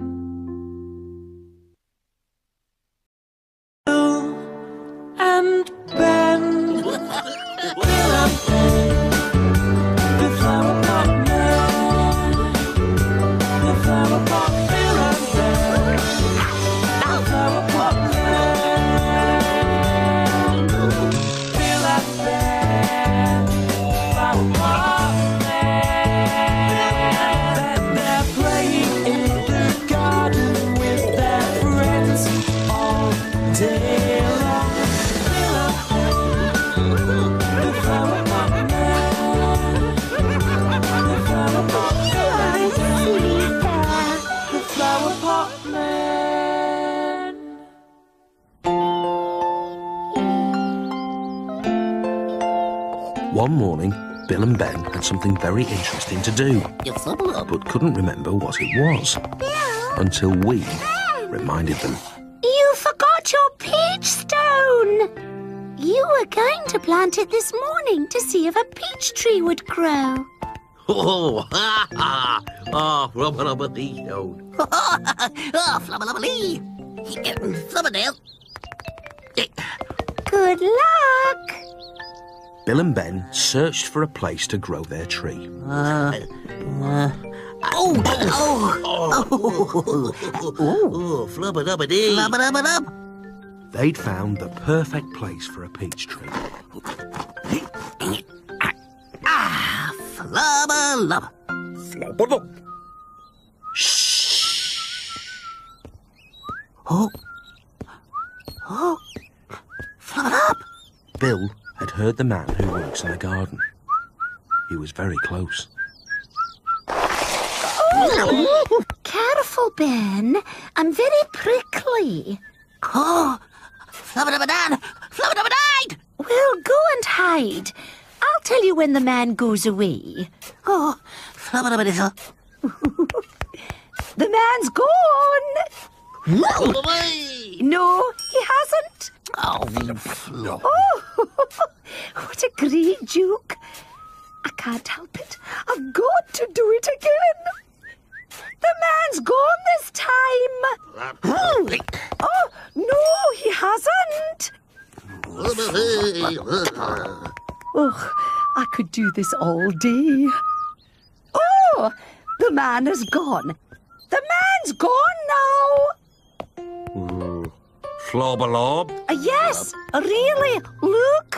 One morning, Bill and Ben had something very interesting to do, but couldn't remember what it was until we reminded them.
You forgot your peach stone. You were going to plant it this morning to see if a peach tree would grow.
Oh, ha, ha. Oh, rubber, rubber, dee, stone.
Oh, flubber, lubber, lee. Flubberdale.
Good luck.
Bill and Ben searched for a place to grow their tree.
Uh, uh, oh, oh, oh,
Oh, flubber, rubber, dee.
flubber, lubber, lub.
They'd found the perfect place for a peach tree.
Ah, flubber, lubber.
Flubber up.
Oh, oh, flubber up.
Bill had heard the man who works in the garden. He was very close.
Oh, careful, Ben. I'm very prickly.
Oh, flubber, lubber, dan, flubber, lubber, died.
Well, go and hide. I'll tell you when the man goes away.
Oh, flubber, lubber, dizzle.
The man's gone.
Away.
No, he hasn't.
Oh, flubber.
Oh, what a great joke. I can't help it. I've got to do it again. The man's gone this time. Oh, no, he hasn't. Oh, I could do this all day. Oh, the man is gone. The man's gone now.
Flobberlob.
Uh, yes, really, look.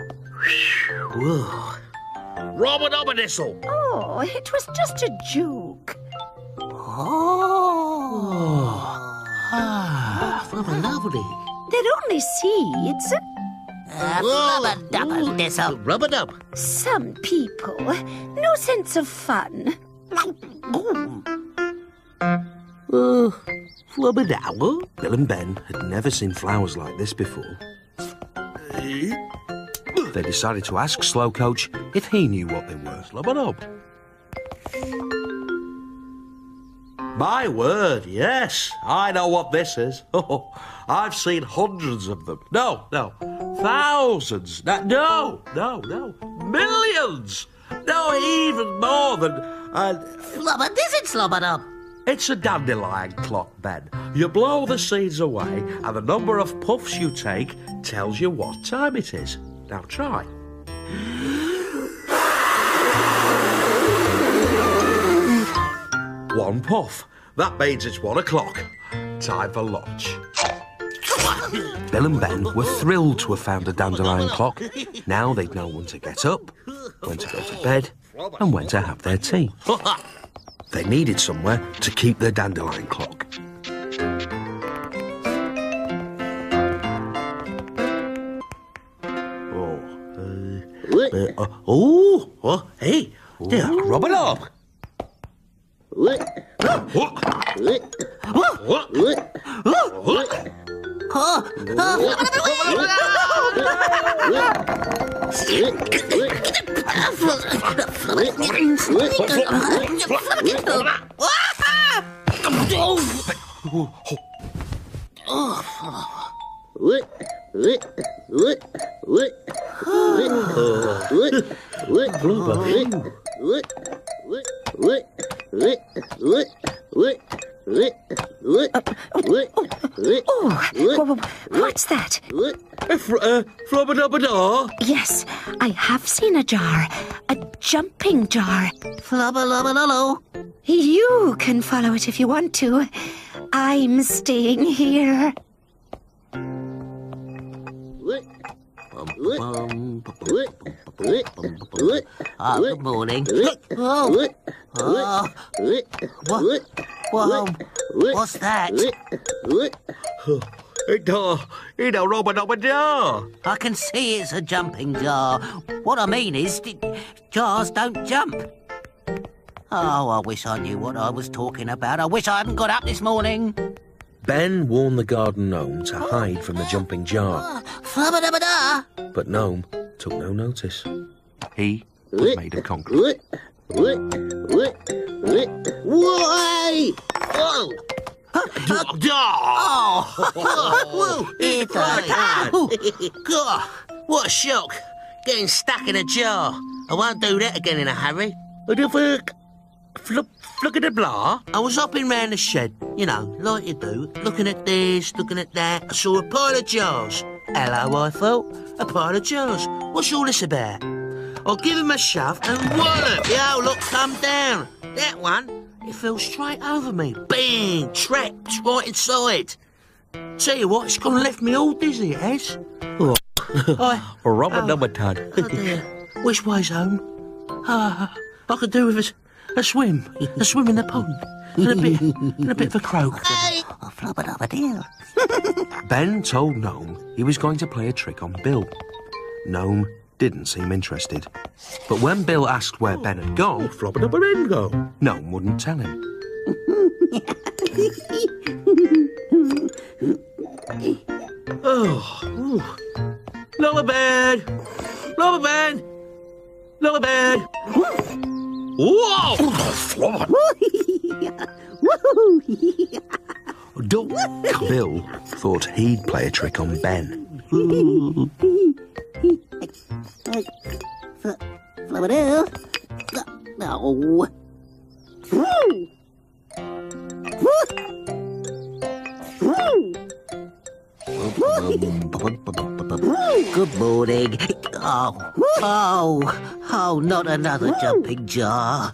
Robert Oberdissel.
Oh, it was just a joke.
Oh. Ah, flubber, lovely.
They're only seeds.
Uh, flubber, dubber, dizzle.
Rubber dub.
Some people, no sense of fun.
Uh, flubber dower. Bill and Ben had never seen flowers like this before. They decided to ask Slow Coach if he knew what they were.
Flubber up. My word, yes, I know what this is. Oh, I've seen hundreds of them. No, no, thousands. No, no, no, no, millions. No, even more than... Uh,
Flubber, this is slobber up.
it's a dandelion clock, Ben. You blow the seeds away, and the number of puffs you take tells you what time it is. Now try. One puff. That means it's one o'clock. Time for lunch.
Bill and Ben were thrilled to have found a dandelion clock. Now they'd know when to get up, when to go to bed, and when to have their tea. They needed somewhere to keep their dandelion clock.
Oh, uh, uh, uh, oh, oh, hey, there, rub it up.
Oh,
Oh, what's that?
Uh, Flubber-dubber-da.
Yes, I have seen a jar. A jumping jar.
flubber, lubber, lullo.
You can follow it if you want to. I'm staying here.
Ah, good morning. Oh, oh. What? Whoa. What's that?
It, uh, it a rubber-dubber-da.
I can see it's a jumping jar. What I mean is, d- jars don't jump. Oh, I wish I knew what I was talking about. I wish I hadn't got up this morning.
Ben warned the garden gnome to hide from the jumping jar,
Flubba-dubba-da.
but Gnome took no notice. He was made of concrete.
Why? Whoa! Oh!
It's a
God, what a shock! Getting stuck in a jar. I won't do that again in a hurry. What the fuck? Look, look at the blah. I was hopping round the shed, you know, like you do, looking at this, looking at that. I saw a pile of jars. Hello, I thought. A pile of jars. What's all this about? I'll give him a shove and wallop. Yo, look, come down. That one, it fell straight over me. Bang! Trapped right inside. Tell you what, it's gone and left me all dizzy, it has. Oh. I,
Rubber
oh,
dubber tud.
Oh dear. Which way's home? Ah, I could do with a, a swim. A swim in the pond. And a bit, and a bit of a croak.
Oh, flubber dubber deal.
Ben told Gnome he was going to play a trick on Bill. Gnome didn't seem interested. But when Bill asked where Ben had gone,
Flubber dubber then go.
Gnome wouldn't tell him.
Oh, ooh. Lower bed. Lower bed. Lower bed.
Whoa! Flubber.
Don't. Bill thought he'd play a trick on Ben.
Flubber deal. No. Good morning. Oh, oh, oh, not another jumping jar.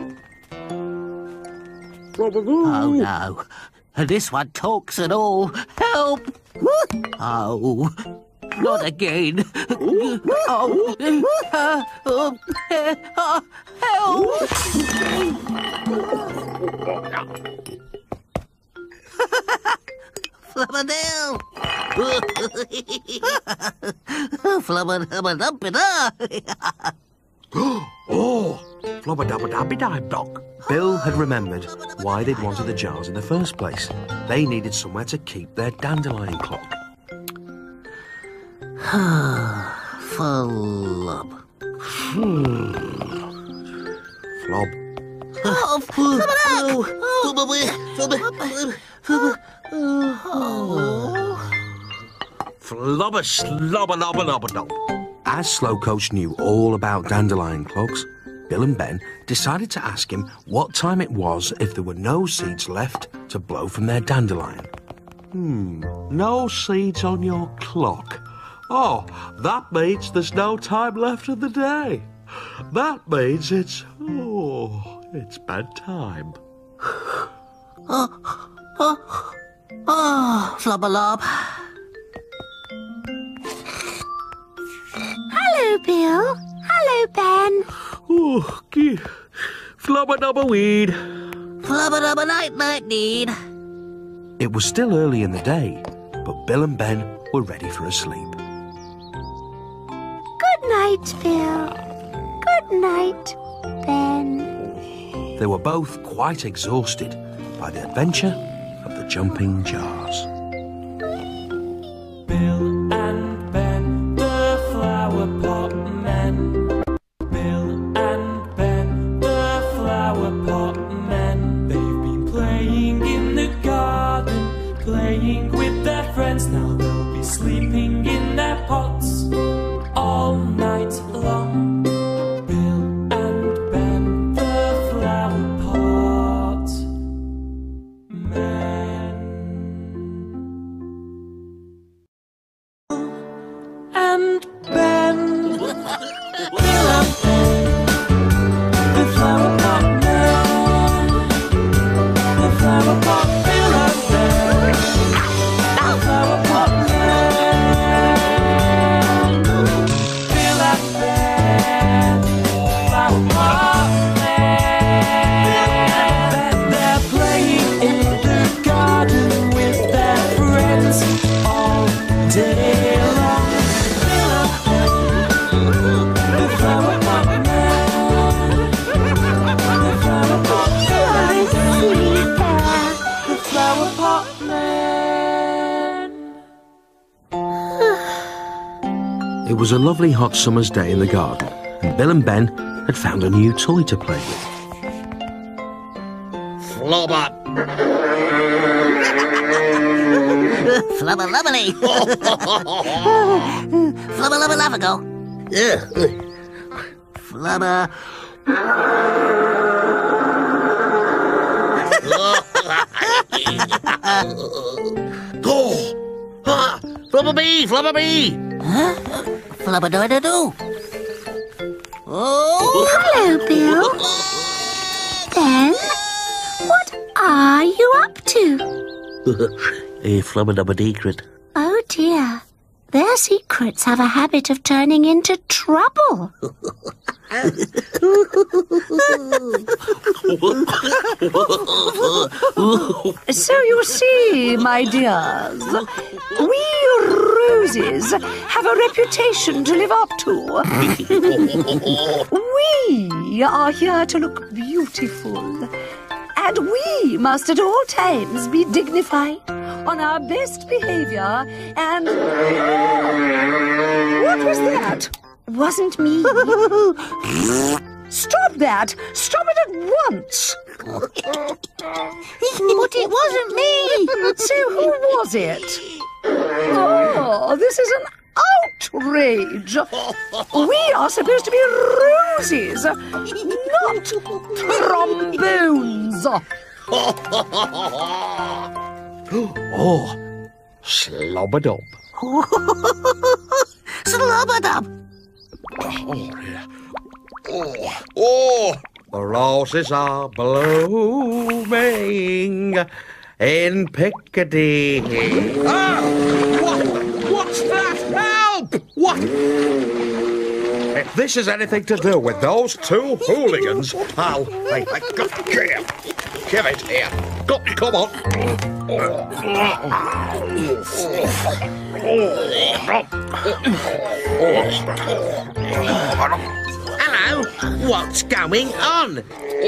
Oh, no. This one talks and all. Help! Oh, not again. Oh, uh, uh, uh, help! Flubberdale! Flubber-dubber-dumpy-da!
Oh, flubber dubber dabby dime dog.
Bill had remembered why they'd wanted the jars in the first place. They needed somewhere to keep their dandelion clock.
Flub.
Flob.
Oh, Flubber-dale!
Flubber slobber lobber lobber dog.
As Slow Coach knew all about dandelion clocks, Bill and Ben decided to ask him what time it was if there were no seeds left to blow from their dandelion.
Hmm, no seeds on your clock. Oh, that means there's no time left in the day. That means it's, oh, it's bedtime.
Oh, Flubber-lob.
Hello, Bill. Hello, Ben.
Oh, gee. Flubber dubber weed.
Flubber-dubber-night-night need.
It was still early in the day, but Bill and Ben were ready for a sleep.
Good night, Bill. Good night, Ben.
They were both quite exhausted by the adventure of the jumping jars.
Bill and Ben, the flower pot men. Bill and Ben, the flower pot men. They've been playing in the garden, playing with their friends. Now they'll be sleeping in their pots all night long. Bill and Ben, the flower pot men. And Ben, Bill and Ben, the flower pot man. The flower pot, Bill and Ben, the flower pot man. Bill and Ben, flower pot man. They're playing in the garden with their friends all day long. Bill and Ben, the flower pot man. The flower pot man. The flower pot man.
It was a lovely hot summer's day in the garden, and Bill and Ben had found a new toy to play with.
Flubber.
Flubber lovely. Flubber lubber lubber go. Flubber.
Oh, ah, flubber bee, flubber bee.
Huh? Flubber do do do. Oh,
Hello, Bill. Ben, what are you up to?
A flubber dubber decret.
Oh dear. Their secrets have a habit of turning into trouble.
So you see, my dears, we roses have a reputation to live up to. We are here to look beautiful, and we must at all times be dignified, on our best behavior, and... What was that?
Wasn't me.
Stop that! Stop it at once!
But it wasn't me.
So who was it? Oh, this is an outrage! We are supposed to be roses, not trombones!
Oh, slobber-dub.
Slobber-dub.
Oh, yeah. Oh, oh, the roses are blooming in Piccadilly. Ah! What? What's that? Help! What? If this has anything to do with those two hooligans, I'll... Hey, hey, go, here. Give it here. Go, come on.
Hello, what's going on?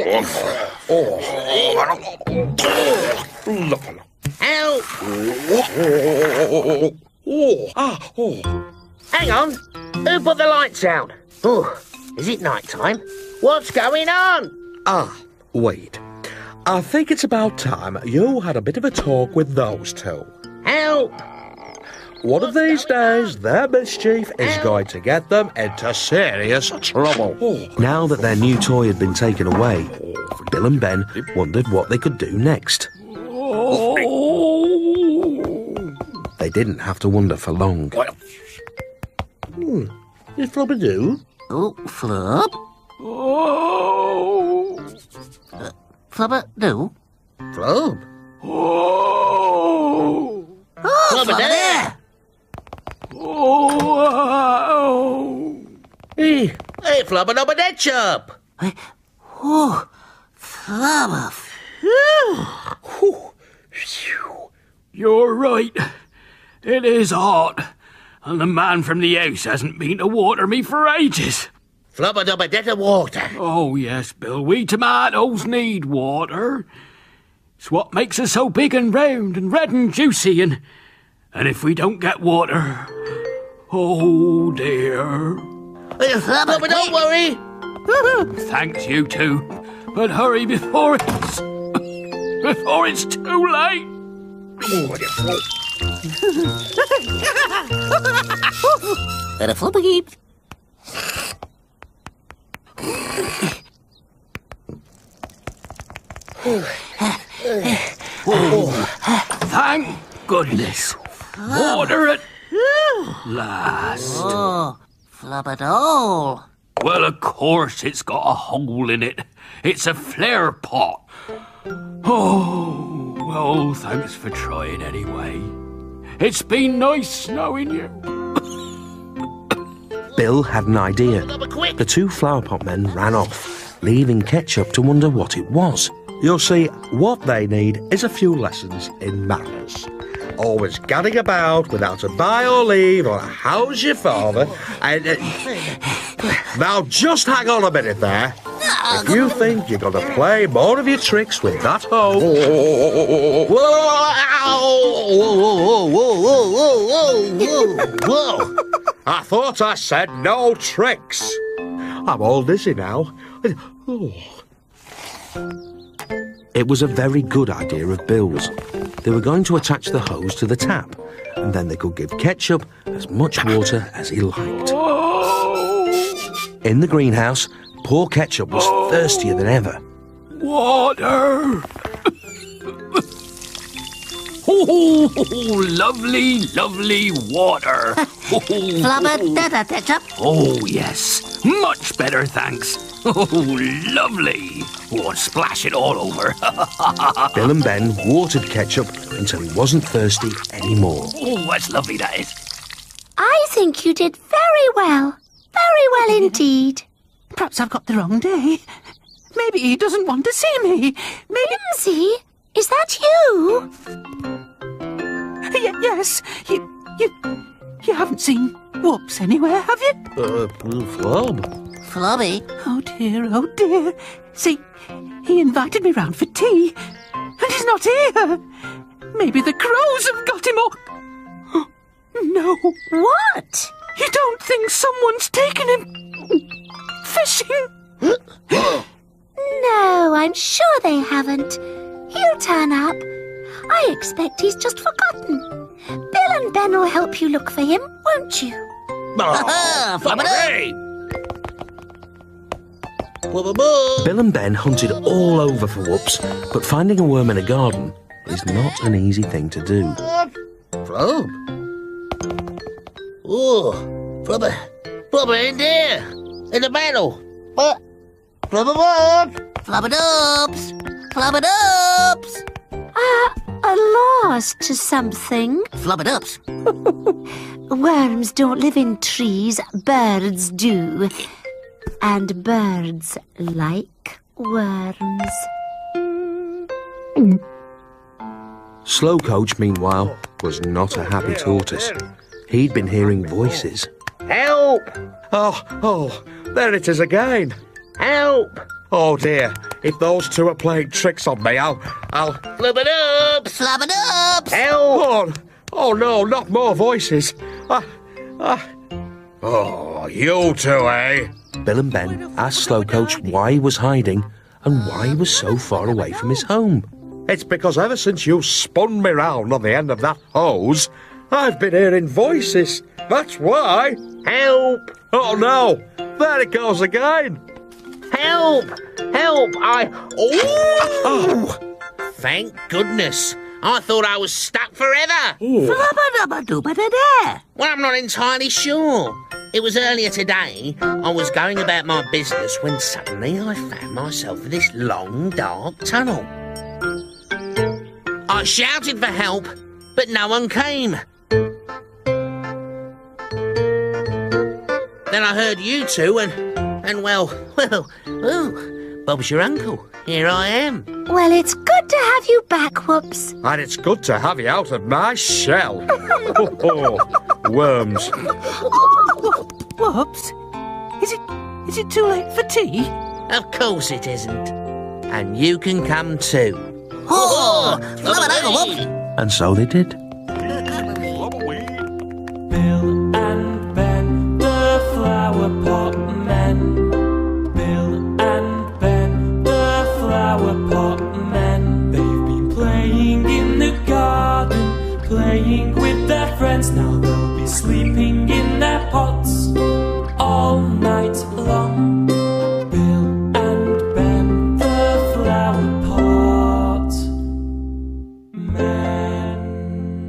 Help!
Oh, ah, oh.
Hang on, who put the lights out? Oh, is it night time? What's going on?
Ah, wait. I think it's about time you had a bit of a talk with those two.
Help!
One of these days, their mischief is going to get them into serious trouble.
Now that their new toy had been taken away, Bill and Ben wondered what they could do next. They didn't have to wonder for long.
Hmm, is Flubber do?
Oh, Flub. Uh, Flubber do.
Flub?
Oh,
Flubber there! Hey, hey, Flubber Dubber Dead Chop!
Oh, Flubber.
You're right. It is hot. And the man from the house hasn't been to water me for ages.
Flubber Dubber Dead water.
Oh, yes, Bill. We tomatoes need water. It's what makes us so big and round and red and juicy. And, and if we don't get water... Oh, dear.
Flubber, don't worry.
Thanks, you two. But hurry before it's... before it's too late.
Better Flubber keep.
Thank goodness. Water at last.
Oh, Flubber-doll.
Well, of course it's got a hole in it. It's a Flowerpot. Oh, well, thanks for trying anyway. It's been nice knowing you.
Bill had an idea. The two Flowerpot men ran off, leaving Ketchup to wonder what it was.
You'll see, what they need is a few lessons in manners. Always gadding about without a bye or leave or a how's your father. And, uh, now, just hang on a minute there. If you think you're going to play more of your tricks with that hoe... I thought I said no tricks. I'm all dizzy now. Oh.
It was a very good idea of Bill's. They were going to attach the hose to the tap, and then they could give Ketchup as much water as he liked. In the greenhouse, poor Ketchup was thirstier than ever.
Water! Oh, lovely, lovely water.
Flubber da ketchup.
Oh, yes. Much better, thanks. Oh, lovely. Oh, splash it all over.
Bill and Ben watered Ketchup until he wasn't thirsty anymore.
Oh, that's lovely, that is.
I think you did very well. Very well indeed.
Perhaps I've got the wrong day. Maybe he doesn't want to see me. Maybe...
Lindsay, is that you?
Y- yes. You, you, you haven't seen Whoops anywhere, have you?
Uh, Flub.
Flubby.
Oh dear, oh dear. See, he invited me round for tea, and he's not here. Maybe the crows have got him or... No.
What?
You don't think someone's taken him fishing?
No, I'm sure they haven't. He'll turn up. I expect he's just forgotten. Bill and Ben will help you look for him, won't you?
Oh,
Hey!
Bill and Ben hunted all over for Whoops, but finding a worm in a garden is not an easy thing to do.
Flub? Oh, Flubber. Flubber in there. In the battle. What? Flubber, Flub.
Flubber-dubs! Flubber-dubs! Ah, a loss to something.
Flubber-dubs.
Worms don't live in trees, birds do. And birds like worms.
Slow Coach, meanwhile, was not a happy tortoise. He'd been hearing voices.
Help! Oh, oh, there it is again.
Help!
Oh dear, if those two are playing tricks on me, I'll, I'll...
Flubber-dubs.
Flubber-dubs!
Help! Oh, oh no, not more voices. Ah, ah. Oh, you two, eh?
Bill and Ben asked Slow Coach why he was hiding and why he was so far away from his home.
It's because ever since you spun me round on the end of that hose, I've been hearing voices. That's why.
Help!
Oh no, there it goes again.
Help! Help! I... Oh! Thank goodness. I thought I was stuck forever.
Flubber-dubber-dubber-da-da.
Well, I'm not entirely sure. It was earlier today. I was going about my business when suddenly I found myself in this long, dark tunnel. I shouted for help, but no one came. Then I heard you two and... And well, well, oh, Bob's your uncle. Here I am.
Well, it's good to have you back, Whoops.
And it's good to have you out of my shell. Oh, oh, worms.
Whoops. Is it, is it too late for tea?
Of course it isn't. And you can come too.
Oh,
And so they did.
Bill and Ben, the Flowerpot men. Bill and Ben, the Flowerpot men. They've been playing in the garden, playing with their friends. Now they'll be sleeping in their pots all night long. Bill and Ben, the Flowerpot men.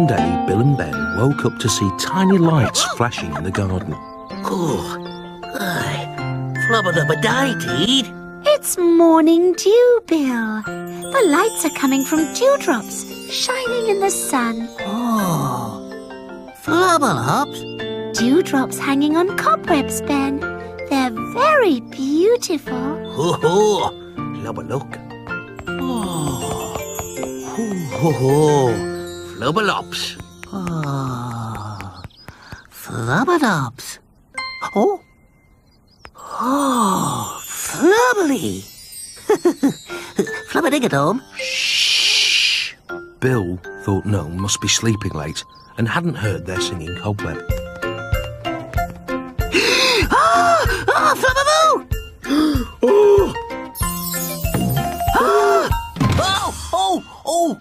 day, Bill and Ben woke up to see tiny lights flashing in the garden.
Oh, aye. Flubber-dubber-day-deed.
It's morning dew, Bill. The lights are coming from dewdrops, shining in the sun.
Oh, flubber-lubs.
Dewdrops hanging on cobwebs, Ben. They're very beautiful.
Ho ho! Flubber look. Oh, ho ho! Flubber-lubs. Oh, flubber-lubs. Oh, oh, flubbly. Flubber-ding-a-dom.
Shh! Bill thought Gnome must be sleeping late and hadn't heard their singing cobweb.
Ah! Ah, flubber-boo! Oh! Ah! Oh! Oh! Oh!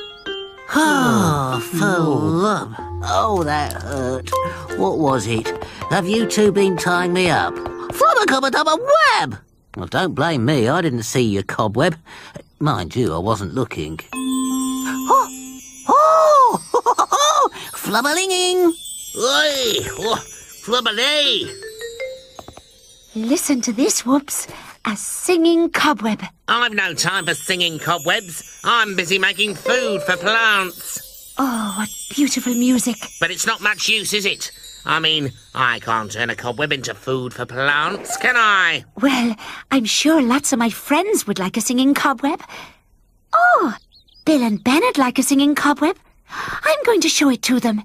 Ah, flub. Oh, that hurt. What was it? Have you two been tying me up? Flubber-cobber-dubber-web! Well, don't blame me. I didn't see your cobweb. Mind you, I wasn't looking. Oh! Oh! Oh! Flubberlinging! Oi! Oh, flubberlay!
Listen to this, Whoops. A singing cobweb.
I've no time for singing cobwebs. I'm busy making food for plants.
Oh, what beautiful music.
But it's not much use, is it? I mean, I can't turn a cobweb into food for plants, can I?
Well, I'm sure lots of my friends would like a singing cobweb. Oh, Bill and Ben would like a singing cobweb. I'm going to show it to them.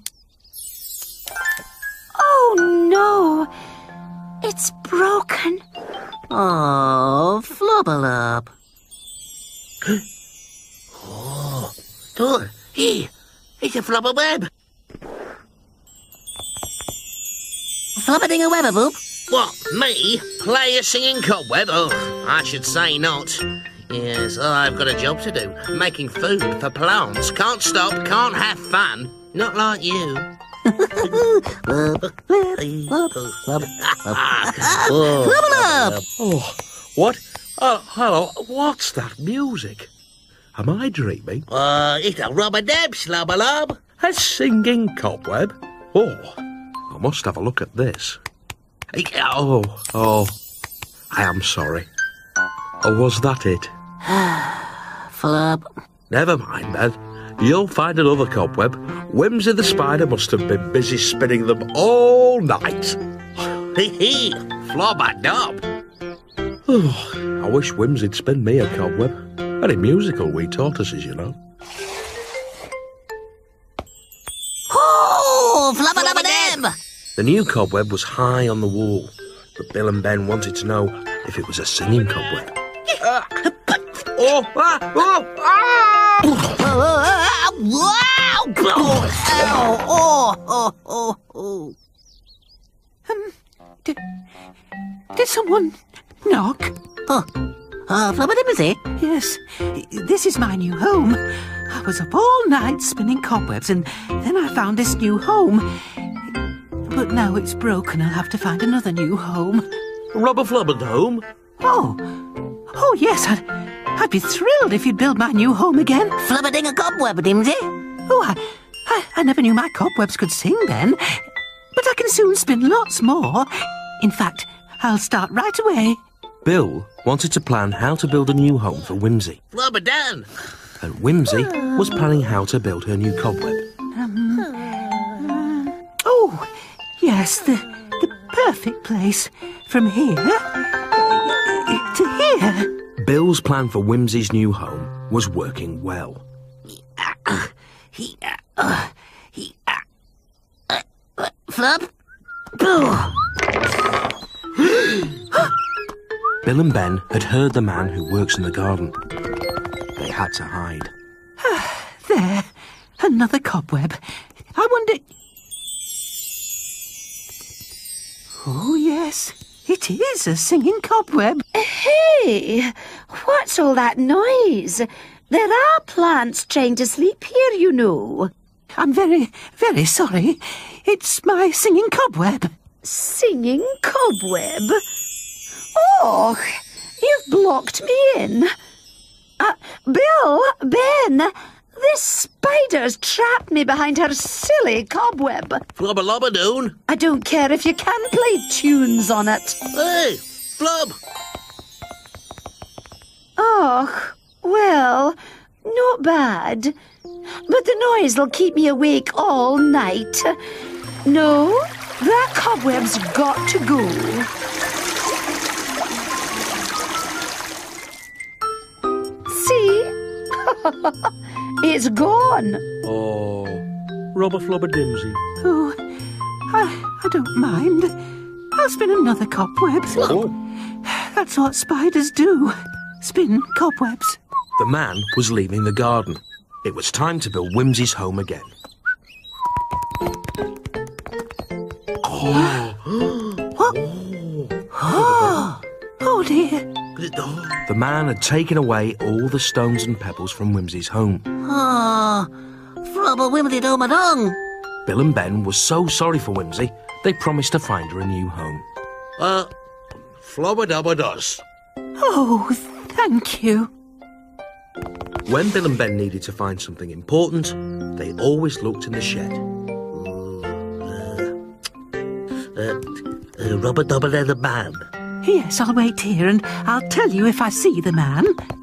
Oh, no. It's broken.
Oh, flubber-lub. Oh, Tor, here, it's a flubber-web. Flubber-ding-a-webber-boop.
What, me? Play a singing cobweb? Oh, I should say not. Yes, I've got a job to do. Making food for plants. Can't stop, can't have fun. Not like you.
Flubber-lub.
Oh, what? Oh, hello. What's that music? Am I dreaming?
Uh, it's a rubber-dab, slubber-lub.
A singing cobweb? Oh, I must have a look at this. Oh, oh, I am sorry. Oh, was that it?
Flub.
Never mind, Ben. You'll find another cobweb. Whimsy the spider must have been busy spinning them all night.
Hee-hee, flubber-dub.
Oh, I wish Whimsy'd spin me a cobweb. Very musical, we tortoises, you know.
Oh, flubber-dubber-dab.
The new cobweb was high on the wall, but Bill and Ben wanted to know if it was a singing cobweb.
Uh, oh, ah, oh, ah!
Wow! Oh, oh, oh, oh, oh.
Um, did, did someone knock?
Oh, uh, flubber-dibber-see?
Yes, this is my new home. I was up all night spinning cobwebs, and then I found this new home. But now it's broken. I'll have to find another new home.
Rubber flubber home?
Oh, oh yes, I'd, I'd be thrilled if you'd build my new home again.
Flubber-ding-a-cobweb-dimsy.
Oh, I, I, I never knew my cobwebs could sing, Ben. But I can soon spin lots more. In fact, I'll start right away.
Bill wanted to plan how to build a new home for Whimsy,
Flubber-done.
and Whimsy was planning how to build her new cobweb.
Um, uh, oh, yes, the, the perfect place. From here to here.
Bill's plan for Whimsy's new home was working well.
He, uh, uh, he, uh, uh, uh, flub? Oh.
Bill and Ben had heard the man who works in the garden. They had to hide.
There, another cobweb. I wonder... Oh, yes, it is a singing cobweb.
Hey, what's all that noise? There are plants trying to sleep here, you know.
I'm very, very sorry. It's my singing cobweb.
Singing cobweb? Oh, you've blocked me in. Uh, Bill, Ben, This spider's trapped me behind her silly cobweb.
Flubber lobber doon.
I don't care if you can play tunes on it.
Hey, Flub.
Oh, well, not bad. But the noise'll keep me awake all night. No, that cobweb's got to go. See? It's gone.
Oh, Robber Flubber Dimsy.
Oh, I, I don't mind. I'll spin another cobweb.
Oh.
That's what spiders do. Spin cobwebs.
The man was leaving the garden. It was time to build Whimsy's home again.
What? Oh, oh dear.
The man had taken away all the stones and pebbles from Whimsy's home.
Ah, Flubber Whimsy do dong.
Bill and Ben were so sorry for Whimsy, they promised to find her a new home.
Uh, Flubber dubber does.
Oh, thank you.
When Bill and Ben needed to find something important, they always looked in the shed.
Uh, uh, Rubber dubber they're the man.
Yes, I'll wait here and I'll tell you if I see the man.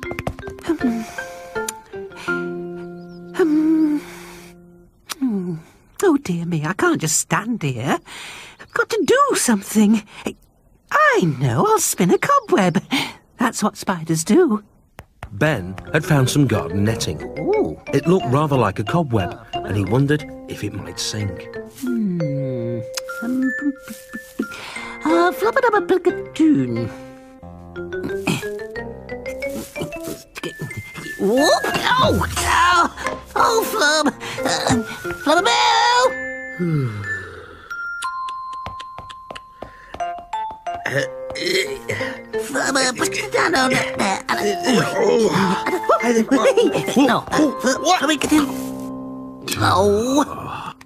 Um, um, hmm. Oh, dear me, I can't just stand here. I've got to do something. I know, I'll spin a cobweb. That's what spiders do.
Ben had found some garden netting.
Ooh.
It looked rather like a cobweb, and he wondered if it might sing.
Hmm. Um, uh, Flubber dubber bilkatoon. Whoop! Oh! Oh! Oh, Flub! Uh, Flubber Bell! Flubber, put it down on there. No. What? Flubber, get in. Oh.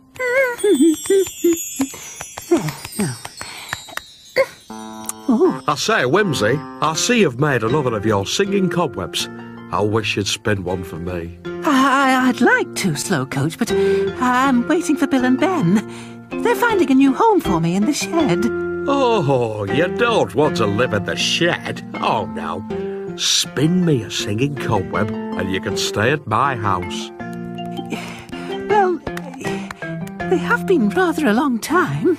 Oh,
I say, Whimsy, I see you've made another of your singing cobwebs. I wish you'd spin one for me.
I, I'd like to, Slow Coach, but I'm waiting for Bill and Ben. They're finding a new home for me in the shed.
Oh, you don't want to live in the shed? Oh, no. Spin me a singing cobweb and you can stay at my house.
Well, they have been rather a long time.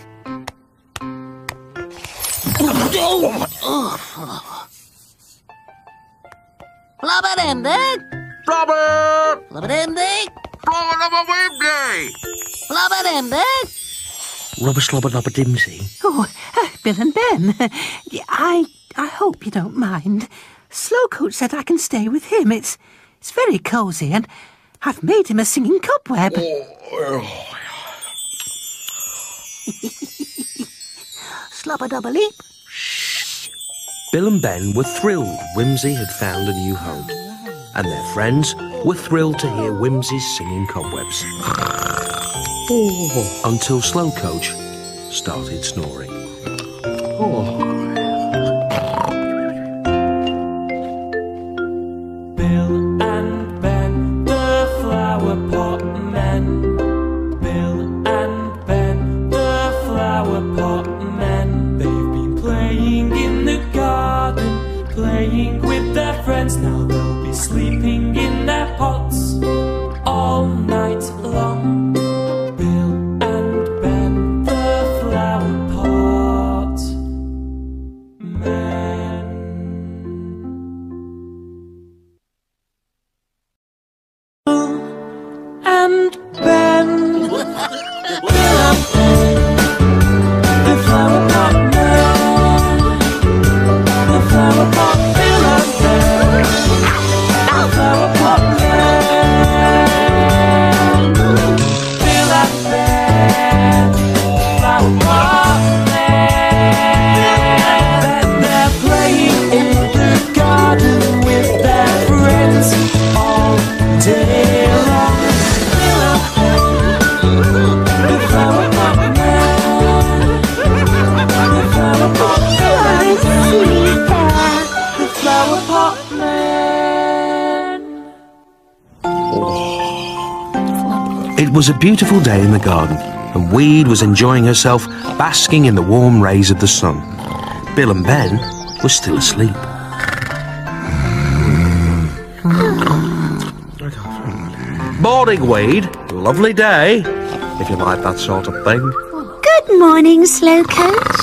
Flubber dem dick!
Flubber!
Flubber dem dick!
Flubber Whimsy!
Flubber dem dick!
Rubber Slobber Lobber Dimsy.
Oh, uh, Bill and Ben, I I hope you don't mind. Slow Coach said I can stay with him. It's it's very cosy, and I've made him a singing cobweb.
Slobber double leap.
Bill and Ben were thrilled Whimsy had found a new home, and their friends were thrilled to hear Whimsy's singing cobwebs. Oh. Until Slow Coach started snoring. Oh.
Bill and Ben, the flower pot men. Bill and Ben, the flower pot men. They've been playing in the garden, playing with their friends. Now they'll be sleeping in their pots all night long. Bill and Ben, the flower pot.
was a beautiful day in the garden, and Weed was enjoying herself, basking in the warm rays of the sun. Bill and Ben were still asleep.
Morning, Weed. Lovely day, if you like that sort of thing.
Good morning, Slowcoach.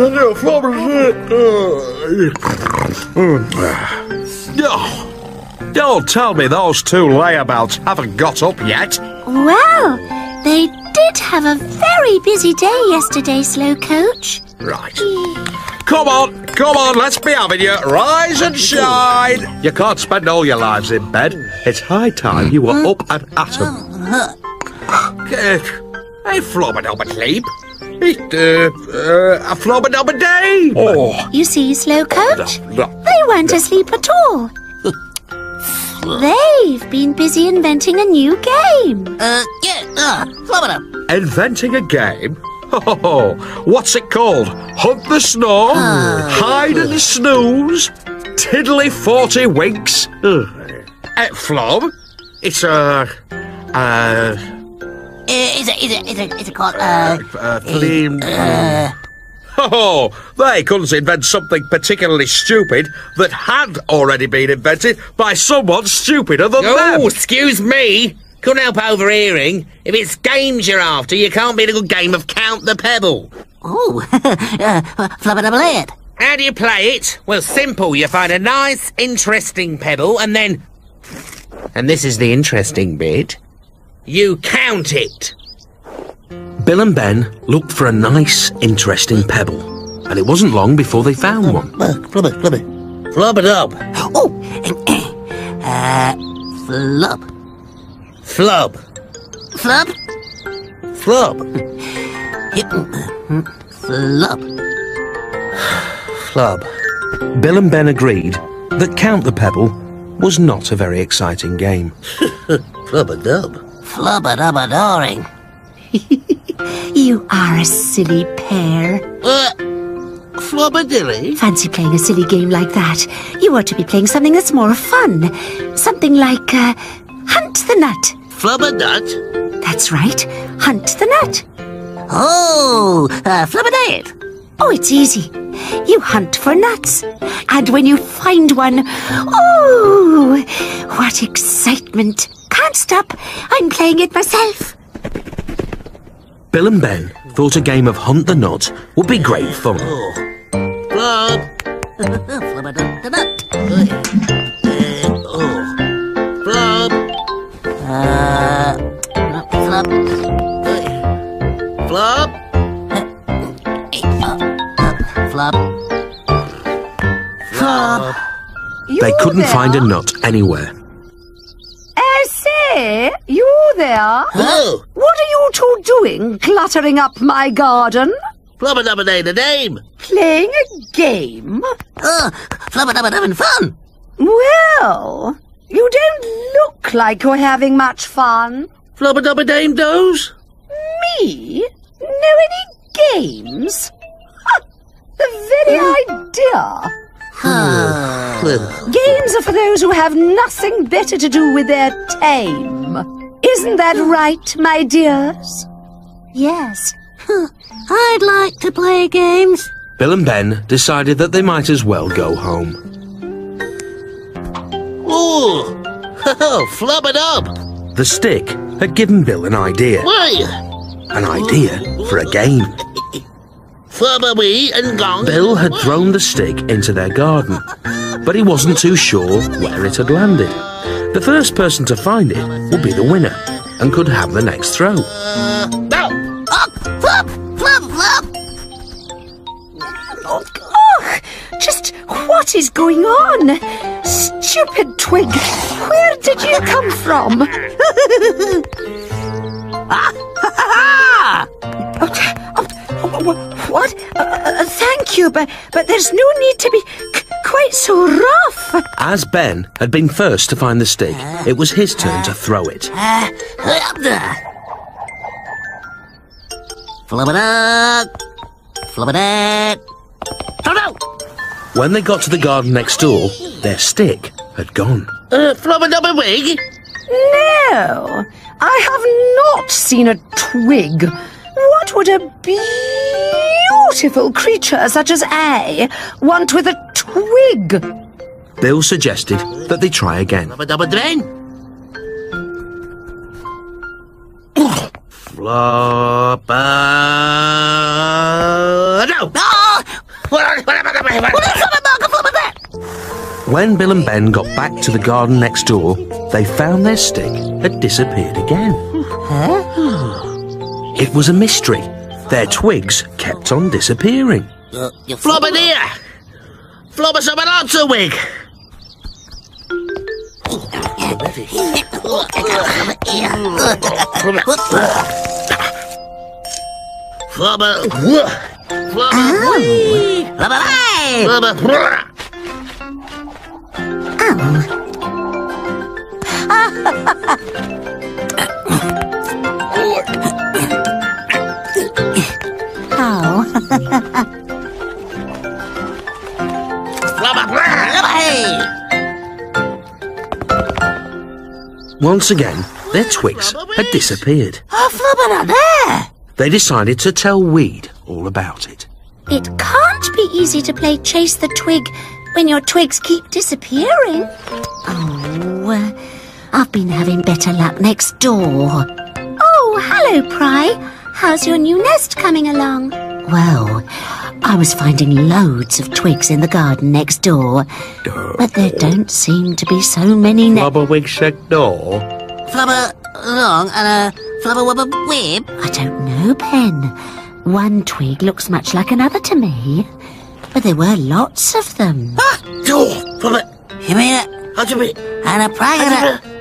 Oh, don't tell me those two layabouts haven't got up yet.
Well, they did have a very busy day yesterday, Slowcoach.
Right. Come on, come on, let's be having you. Rise and shine. You can't spend all your lives in bed. It's high time you were up and at 'em. Hey, flobber-dobber-sleep. It, uh, uh, a flobber-dobber-day. Oh.
You see, Slowcoach,
No, no.
they weren't asleep at all. They've been busy inventing a new game.
Uh, yeah, uh, flub it up.
Inventing a game? Oh, what's it called? Hunt the Snow? Hide and Snooze? Tiddly Forty Winks? Uh, Flob? It's a... Uh, uh,
Is it, is it, is it, is it called, uh...
uh, flame...
Uh...
Oh, they couldn't invent something particularly stupid that had already been invented by someone stupider than them.
Oh, excuse me. Couldn't help overhearing. If it's games you're after, you can't beat a good game of Count the Pebble.
Oh, uh, flub it up it.
How do you play it? Well, simple. You find a nice, interesting pebble, and then... And this is the interesting bit. You count it.
Bill and Ben looked for a nice, interesting pebble, and it wasn't long before they found one.
Flub it, flub it.
Flub it up.
Oh, uh, flub.
Flub.
Flub?
Flub.
Flub.
Flub.
Bill and Ben agreed that Count the Pebble was not a very exciting game.
Flub-a-dub.
Flubba-dubba-doring.
You are a silly pair.
Uh, Flubadilly?
Fancy playing a silly game like that. You ought to be playing something that's more fun. Something like, uh, Hunt the Nut.
Flubba-nut?
That's right. Hunt the Nut.
Oh, uh, flubba-day-it.
Oh, it's easy. You hunt for nuts. And when you find one, oh, what excitement. Can't stop. I'm playing it myself.
Bill and Ben thought a game of Hunt the Nut would be great fun.
Flub.
Flubba-dub-da-nut.
Oh. Flub.
Uh, flub.
Flub.
Flub. Flub.
They couldn't find a nut anywhere.
I say, you there?
Oh.
What are you two doing, cluttering up my garden?
Flubba-dubba-day-da-dame.
Playing a game?
Uh, flubba-dubba-dubbin' fun.
Well, you don't look like you're having much fun.
Flubba-dubba-dame-doze?
Me? Know any games? Ha! The very idea. Games are for those who have nothing better to do with their time. Isn't that right, my dears?
Yes.
I'd like to play games.
Bill and Ben decided that they might as well go home.
Ooh. Oh, flub-a-dub.
The stick had given Bill an idea.
Why?
An idea for a game.
Flubba-wee and gong.
Bill had thrown the stick into their garden, but he wasn't too sure where it had landed. The first person to find it would be the winner and could have the next throw.
Uh, no.
Oh, flub, flub, flub.
Oh, oh, just what is going on? Stupid twig, where did you come from?
Ah, ha, ha,
Oh, oh, what? Uh, uh, thank you, but, but there's no need to be c- quite so rough.
As Ben had been first to find the stick, it was his turn to throw it.
ha. Uh, up there. Flubba-dub. Flubba-dub. Oh, no.
When they got to the garden next door, their stick had gone.
Uh, Flubba-dubba-wig?
No, I have not seen a twig. What would a beautiful creature such as A want with a twig?
Bill suggested that they try again.
Flubber dubber drain. Flubber. No!
When Bill and Ben got back to the garden next door, they found their stick had disappeared again. It was a mystery. Their twigs kept on disappearing.
Uh, Flubber dear! Flubber some lots of wig! Flubber... Flubber... wee.
Flubber, hey!
Flubber...
Oh.
Flubber... hey!
Once again, their twigs had disappeared.
Oh, Flubber not there.
They decided to tell Weed all about it.
It can't be easy to play chase the twig when your twigs keep disappearing. Oh, uh, I've been having better luck next door. Oh, hello, Pry. How's your new nest coming along? Well, I was finding loads of twigs in the garden next door, but there don't seem to be so many nests.
Flubber wigs next door?
Flubber long and a flubber wubber wib.
I don't know, Ben. One twig looks much like another to me, but there were lots of them.
Ah! Oh, Flubber...
You mean it?
How do you mean?
And a pry and a...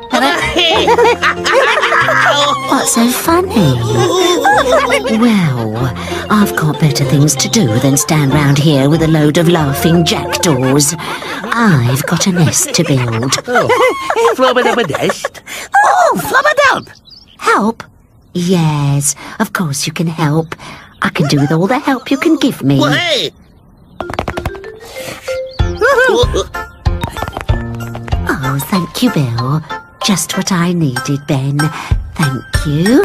What's so funny? Well, I've got better things to do than stand round here with a load of laughing jackdaws. I've got a nest to build.
Oh, Flubber dubber nest. Oh, Flubber dub.
Help? Yes, of course you can help. I can do with all the help you can give me.
Well, hey!
Oh, thank you, Bill. Just what I needed, Ben. Thank you.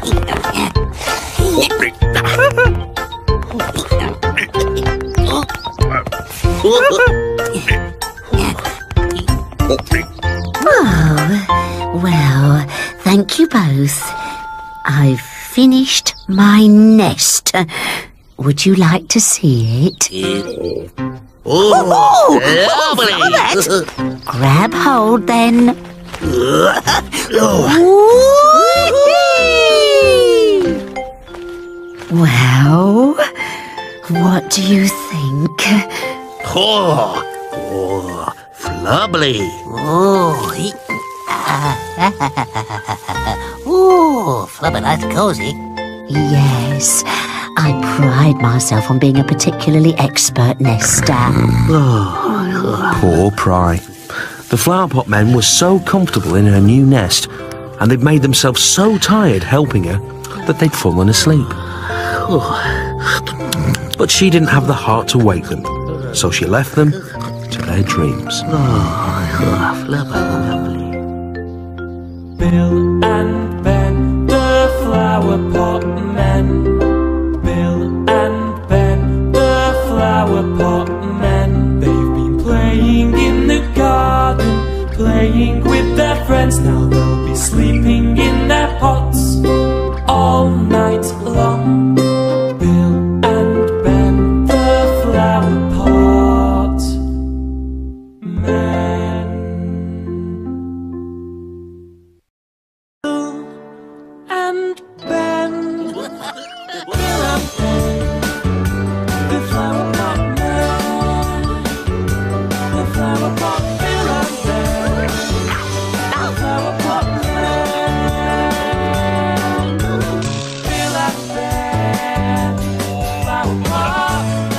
Oh, well, thank you both. I've finished my nest. Would you like to see it?
Oh, lovely!
Grab hold, then. Well, what do you think?
Oh, oh, flubbly.
Oh, he... oh, Flubber nice and cozy.
Yes, I pride myself on being a particularly expert nester.
Poor Pry. The Flowerpot men were so comfortable in her new nest, and they'd made themselves so tired helping her that they'd fallen asleep. But she didn't have the heart to wake them, so she left them to their dreams.
Oh, Flubber, lovely.
Bill and Ben, the Flowerpot men. Bill and Ben, the Flowerpot men. They've been playing in the garden, playing with their friends. Now they'll be sleeping in their pots all night long. Bill and Ben, the Flowerpot men. Bill and Ben, Bill and Ben, the Flowerpot men. The Flowerpot, Bill and Ben, the Flowerpot men. Bill and Ben, Flowerpot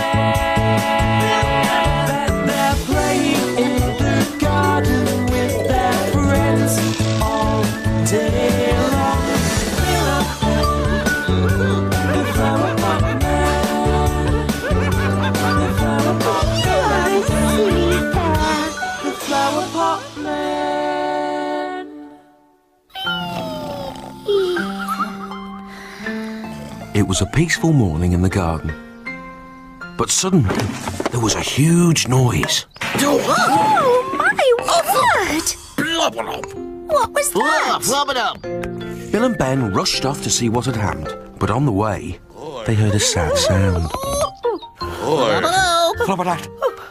men. They're playing in the garden with their friends all day long. Bill and Ben, the Flowerpot men. The Flowerpot men. The Flowerpot men.
It was a peaceful morning in the garden. But suddenly, there was a huge noise.
Oh, my word!
Flubber-up.
What was that?
Flubber-up.
Bill and Ben rushed off to see what had happened, but on the way, they heard a sad sound.
Flubber-dat.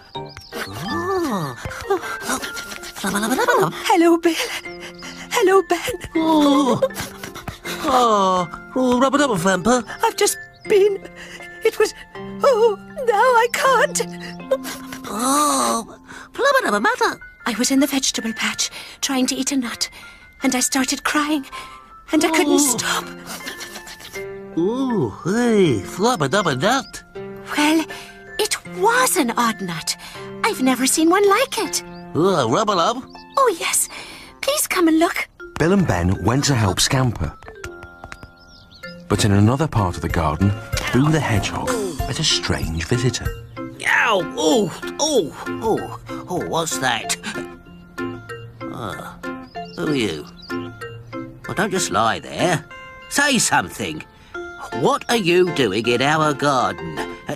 Hello, Bill. Hello, Ben.
Oh, oh, oh rubber-dubber, Vamper.
I've just been... It was... Oh, now I can't.
Oh, flubber-dubber matter.
I was in the vegetable patch trying to eat a nut, and I started crying, and I couldn't stop.
Ooh, hey, flubber-dubber nut.
Well, it was an odd nut. I've never seen one like it.
Oh, rubber-lub.
Oh, yes. Please come and look.
Bill and Ben went to help Scamper. But in another part of the garden, Boo the Hedgehog met a strange visitor.
Ow! Oh! Oh! Oh! Oh! What's that? Oh, who are you? Well, don't just lie there. Say something. What are you doing in our garden? Uh,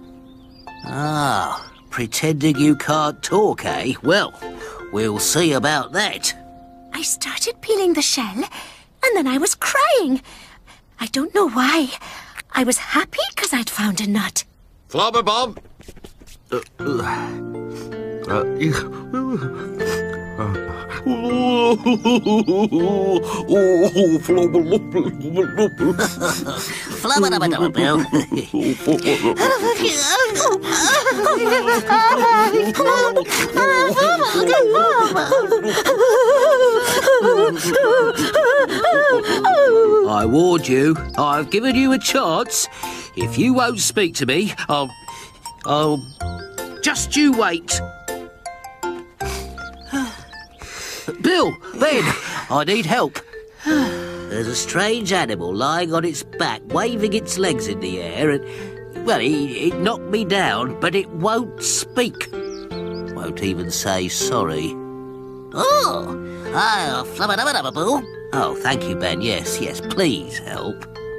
Ah, pretending you can't talk, eh? Well, we'll see about that.
I started peeling the shell, and then I was crying. I don't know why. I was happy because I'd found a nut.
Flubber Bob.
Uh, uh, uh,
Oh,
Flubber-dubber-dubber, Bill. I warned you. I've given you a chance. If you won't speak to me, I'll... I'll... Just you wait. Bill, Ben, I need help. There's a strange animal lying on its back, waving its legs in the air, and, well, it, it knocked me down, but it won't speak. Won't even say sorry. Oh, ah, flubber-dubber-dubber-boo. Oh, thank you, Ben. Yes, yes, please help.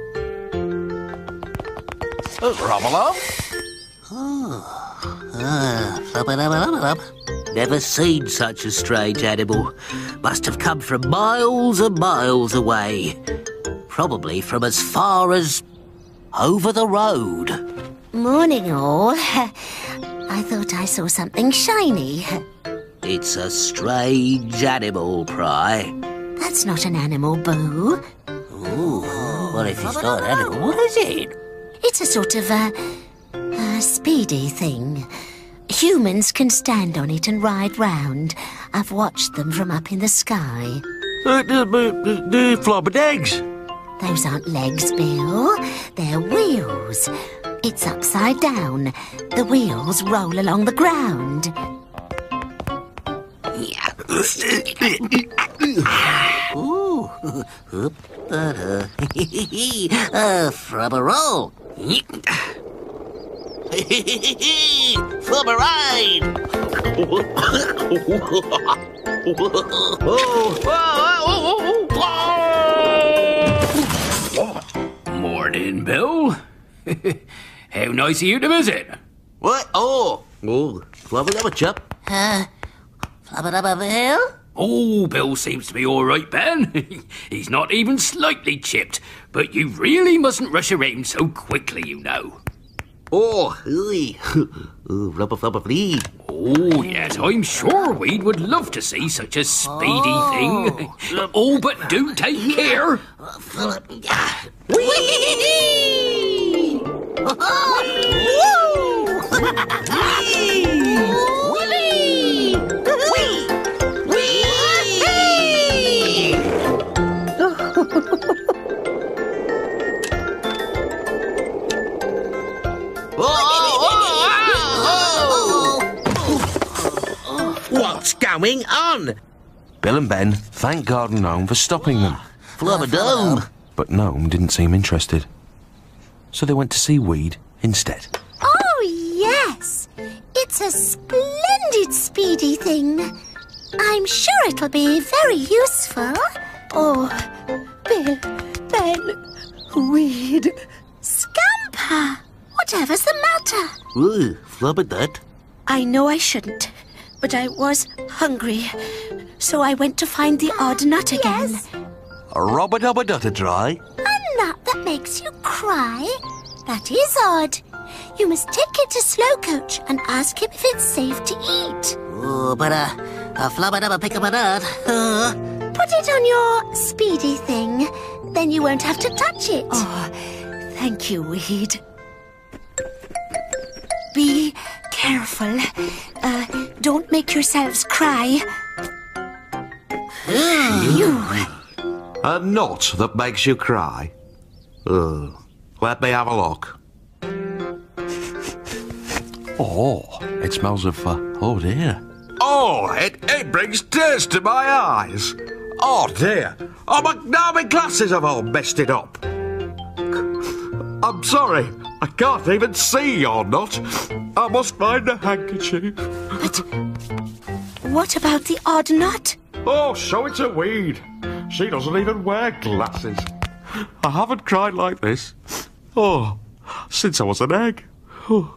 Rubber-lub.
Oh, ah, flubber-dubber-dubber-dub. Never seen such a strange animal. Must have come from miles and miles away. Probably from as far as over the road.
Morning, all. I thought I saw something shiny.
It's a strange animal, Pry.
That's not an animal, Boo.
Ooh, well, if it's not an animal, what is it?
It's a sort of a, a speedy thing. Humans can stand on it and ride round. I've watched them from up in the sky.
Uh, the, the, the flubber eggs.
Those aren't legs, Bill. They're wheels. It's upside down. The wheels roll along the ground.
Ooh, uh, flubber roll. Flubber ride.
Morning, Bill. How nice of you to visit.
What? Oh, oh, flubber-dubber chap.
Uh, flubber-dubber Bill?
Oh, Bill seems to be all right, Ben. He's not even slightly chipped, but you really mustn't rush around so quickly, you know.
Oh, ooh, rubber-flubber-flea.
Oh, yes, I'm sure Weed would love to see such a speedy
Oh.
thing. Oh, but do take care.
Whee! Whee! Whee!
What's going on?
Bill and Ben thanked Garden Gnome for stopping them.
Flubber-dub.
But Gnome didn't seem interested. So they went to see Weed instead.
Oh, yes. It's a splendid speedy thing. I'm sure it'll be very useful.
Oh, Bill, Ben, Weed,
Whatever's the matter?
Ooh, Flubberdutt.
I know I shouldn't, but I was hungry, so I went to find the odd nut again.
Yes.
A rubber-dubber-dutter dry.
A nut that makes you cry? That is odd. You must take it to Slowcoach and ask him if it's safe to eat.
Oh, but uh, a flubber-dubber pick up a nut. Uh.
Put it on your speedy thing, then you won't have to touch it.
Oh, thank you, Weed. Be careful. Uh, don't make yourselves cry. You.
A nut that makes you cry. Ugh. Let me have a look. Oh, it smells of, uh, oh dear. Oh, it, it brings tears to my eyes. Oh dear. Oh, my, now my glasses have all messed it up. I'm sorry. I can't even see your nut. I must find a handkerchief.
But what about the odd nut?
Oh, show it to Weed. She doesn't even wear glasses. I haven't cried like this. Oh, since I was an egg. Oh.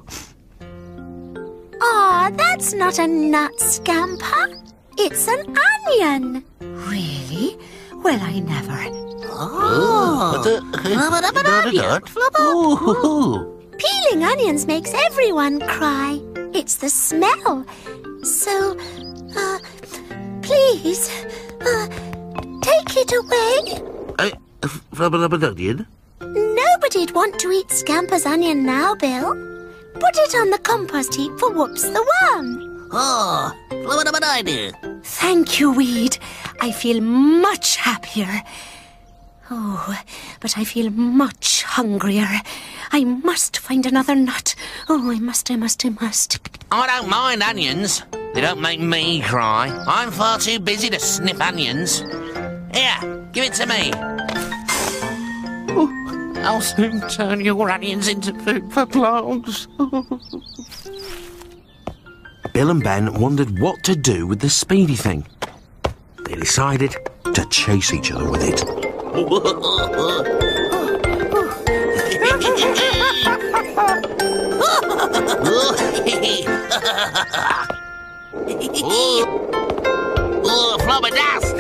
Aw, that's not a nut, Scamper. It's an onion.
Really? Well, I never.
Oh, Flubber-dubber-dutt. Flubber.
Peeling onions makes everyone cry. It's the smell. So, uh, please, uh, take it away.
Uh, Flubber-dubber-dutt.
Nobody'd want to eat Scamper's onion now, Bill. Put it on the compost heap for Whoops the worm.
Oh, Flubber-dubber-idea.
Thank you, Weed. I feel much happier. Oh, but I feel much hungrier. I must find another nut. Oh, I must, I must, I must.
I don't mind onions. They don't make me cry. I'm far too busy to sniff onions. Here, give it to me. Oh, I'll soon turn your onions into food for plants.
Bill and Ben wondered what to do with the speedy thing. They decided to chase each other with it.
Oh, flubber dust!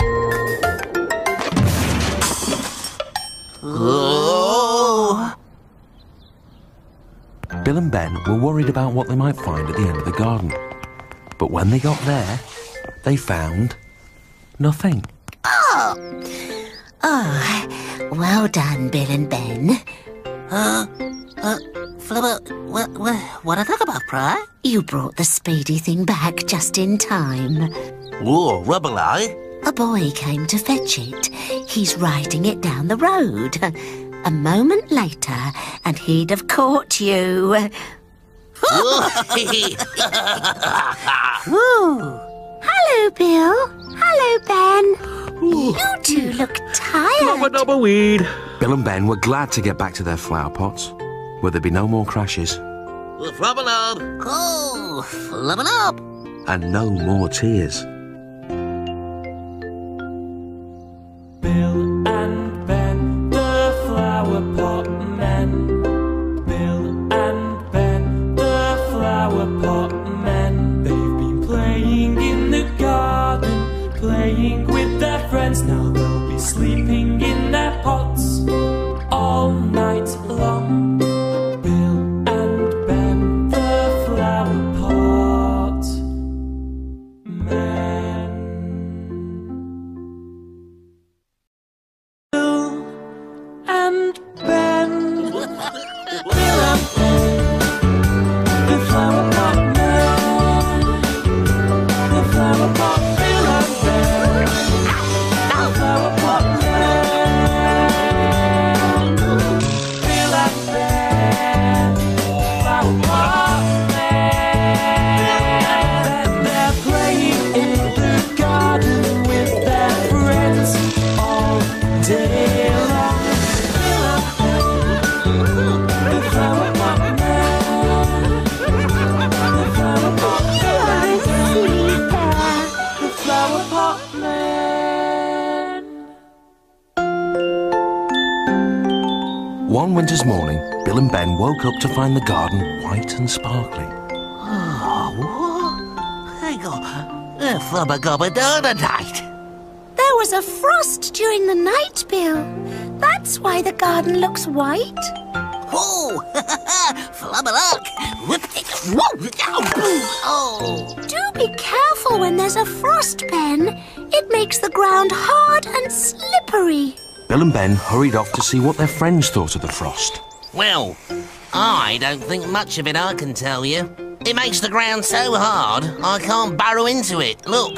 Oh.
Bill and Ben were worried about what they might find at the end of the garden. But when they got there, they found nothing.
Oh, oh, well done, Bill and Ben.
Uh, uh, Flubber, what, what, what I talk about, Pry?
You brought the speedy thing back just in time.
Whoa, rubber eye.
A boy came to fetch it. He's riding it down the road. A moment later, and he'd have caught you. Hello, Bill. Hello, Ben. You two look tired.
Rubber-dubber Weed.
Bill and Ben were glad to get back to their flower pots, where there'd be no more crashes
Flubber-dub. Oh, flubber-dub.
and no more tears.
Bill and Ben, the flower pot men. Bill and Ben, the flower pot men. They've been playing in the garden, playing with their friends. Now they'll be sleeping in their pots all night long. Bill and Ben, the flower pot men.
winter's morning, Bill and Ben woke up to find the garden white and sparkling.
Oh, what? Hang on. Uh, flubber gobber night.
There was a frost during the night, Bill. That's why the garden looks white.
Oh, flubber luck. Oh.
Do be careful when there's a frost, Ben. It makes the ground hard and slippery.
Bill and Ben hurried off to see what their friends thought of the frost.
Well, I don't think much of it, I can tell you. It makes the ground so hard, I can't burrow into it. Look.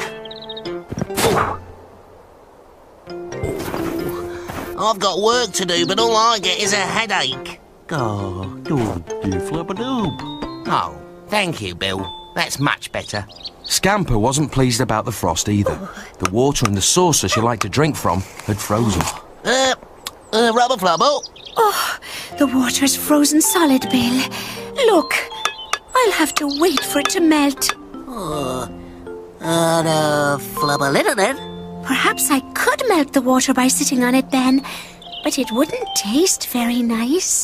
I've got work to do, but all I get is a headache.
Oh, don't you flubber-doob.
Oh, thank you, Bill. That's much better.
Scamper wasn't pleased about the frost either. The water in the saucer she liked to drink from had frozen.
Uh, uh, rubber flubber.
Oh, the water is frozen solid, Bill. Look, I'll have to wait for it to melt.
Oh, uh, uh, flubber little then.
Perhaps I could melt the water by sitting on it, Ben, but it wouldn't taste very nice.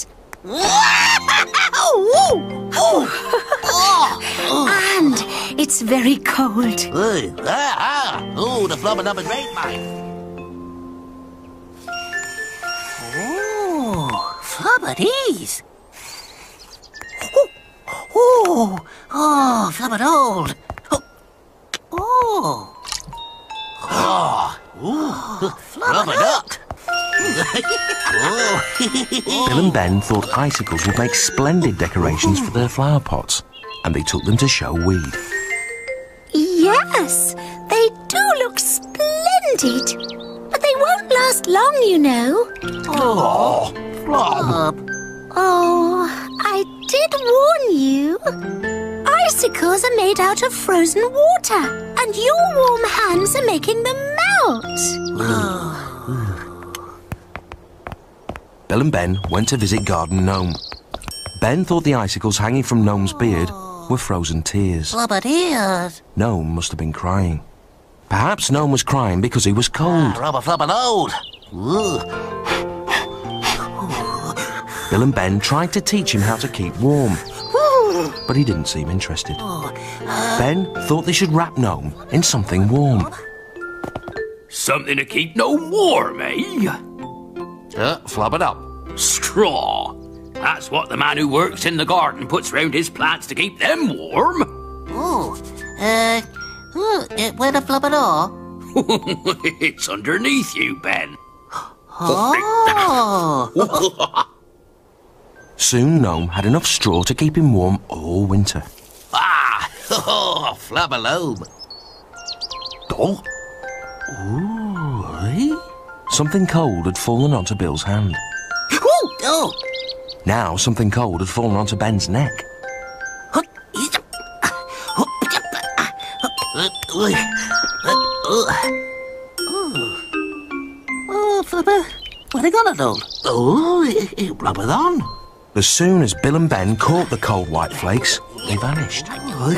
And it's very cold.
Ooh, ah, ah. Ooh, the flubber number great, mate. Oh, flubberdies. Oh, oh, flubber old. Oh. Oh, ooh, flubber duck.
Bill and Ben thought icicles would make splendid decorations for their flower pots, and they took them to show Weed.
Yes, they do look splendid, but they won't last long, you know.
Oh, flub.
Oh, I did warn you. Icicles are made out of frozen water, and your warm hands are making them melt.
Bill and Ben went to visit Garden Gnome. Ben thought the icicles hanging from Gnome's beard were frozen tears.
Flubber-tears.
Gnome must have been crying. Perhaps Gnome was crying because he was cold.
Ah, rubber flubber old.
Bill and Ben tried to teach him how to keep warm, but he didn't seem interested. Ben thought they should wrap Gnome in something warm.
Something to keep Gnome warm, eh?
Uh, flub it up.
Straw. That's what the man who works in the garden puts round his plants to keep them warm.
Oh, uh, oh, uh, where the flubber door?
It's underneath you, Ben.
Oh.
Soon Gnome had enough straw to keep him warm all winter.
Ah, oh, flubber lobe.
Oh. Ooh, eh? Something cold had fallen onto Bill's hand.
Ooh, oh.
Now something cold had fallen onto Ben's neck.
Oh, flubber, what are they gonna do? Oh, it, it rubbered on.
As soon as Bill and Ben caught the cold white flakes, they vanished.
Uh,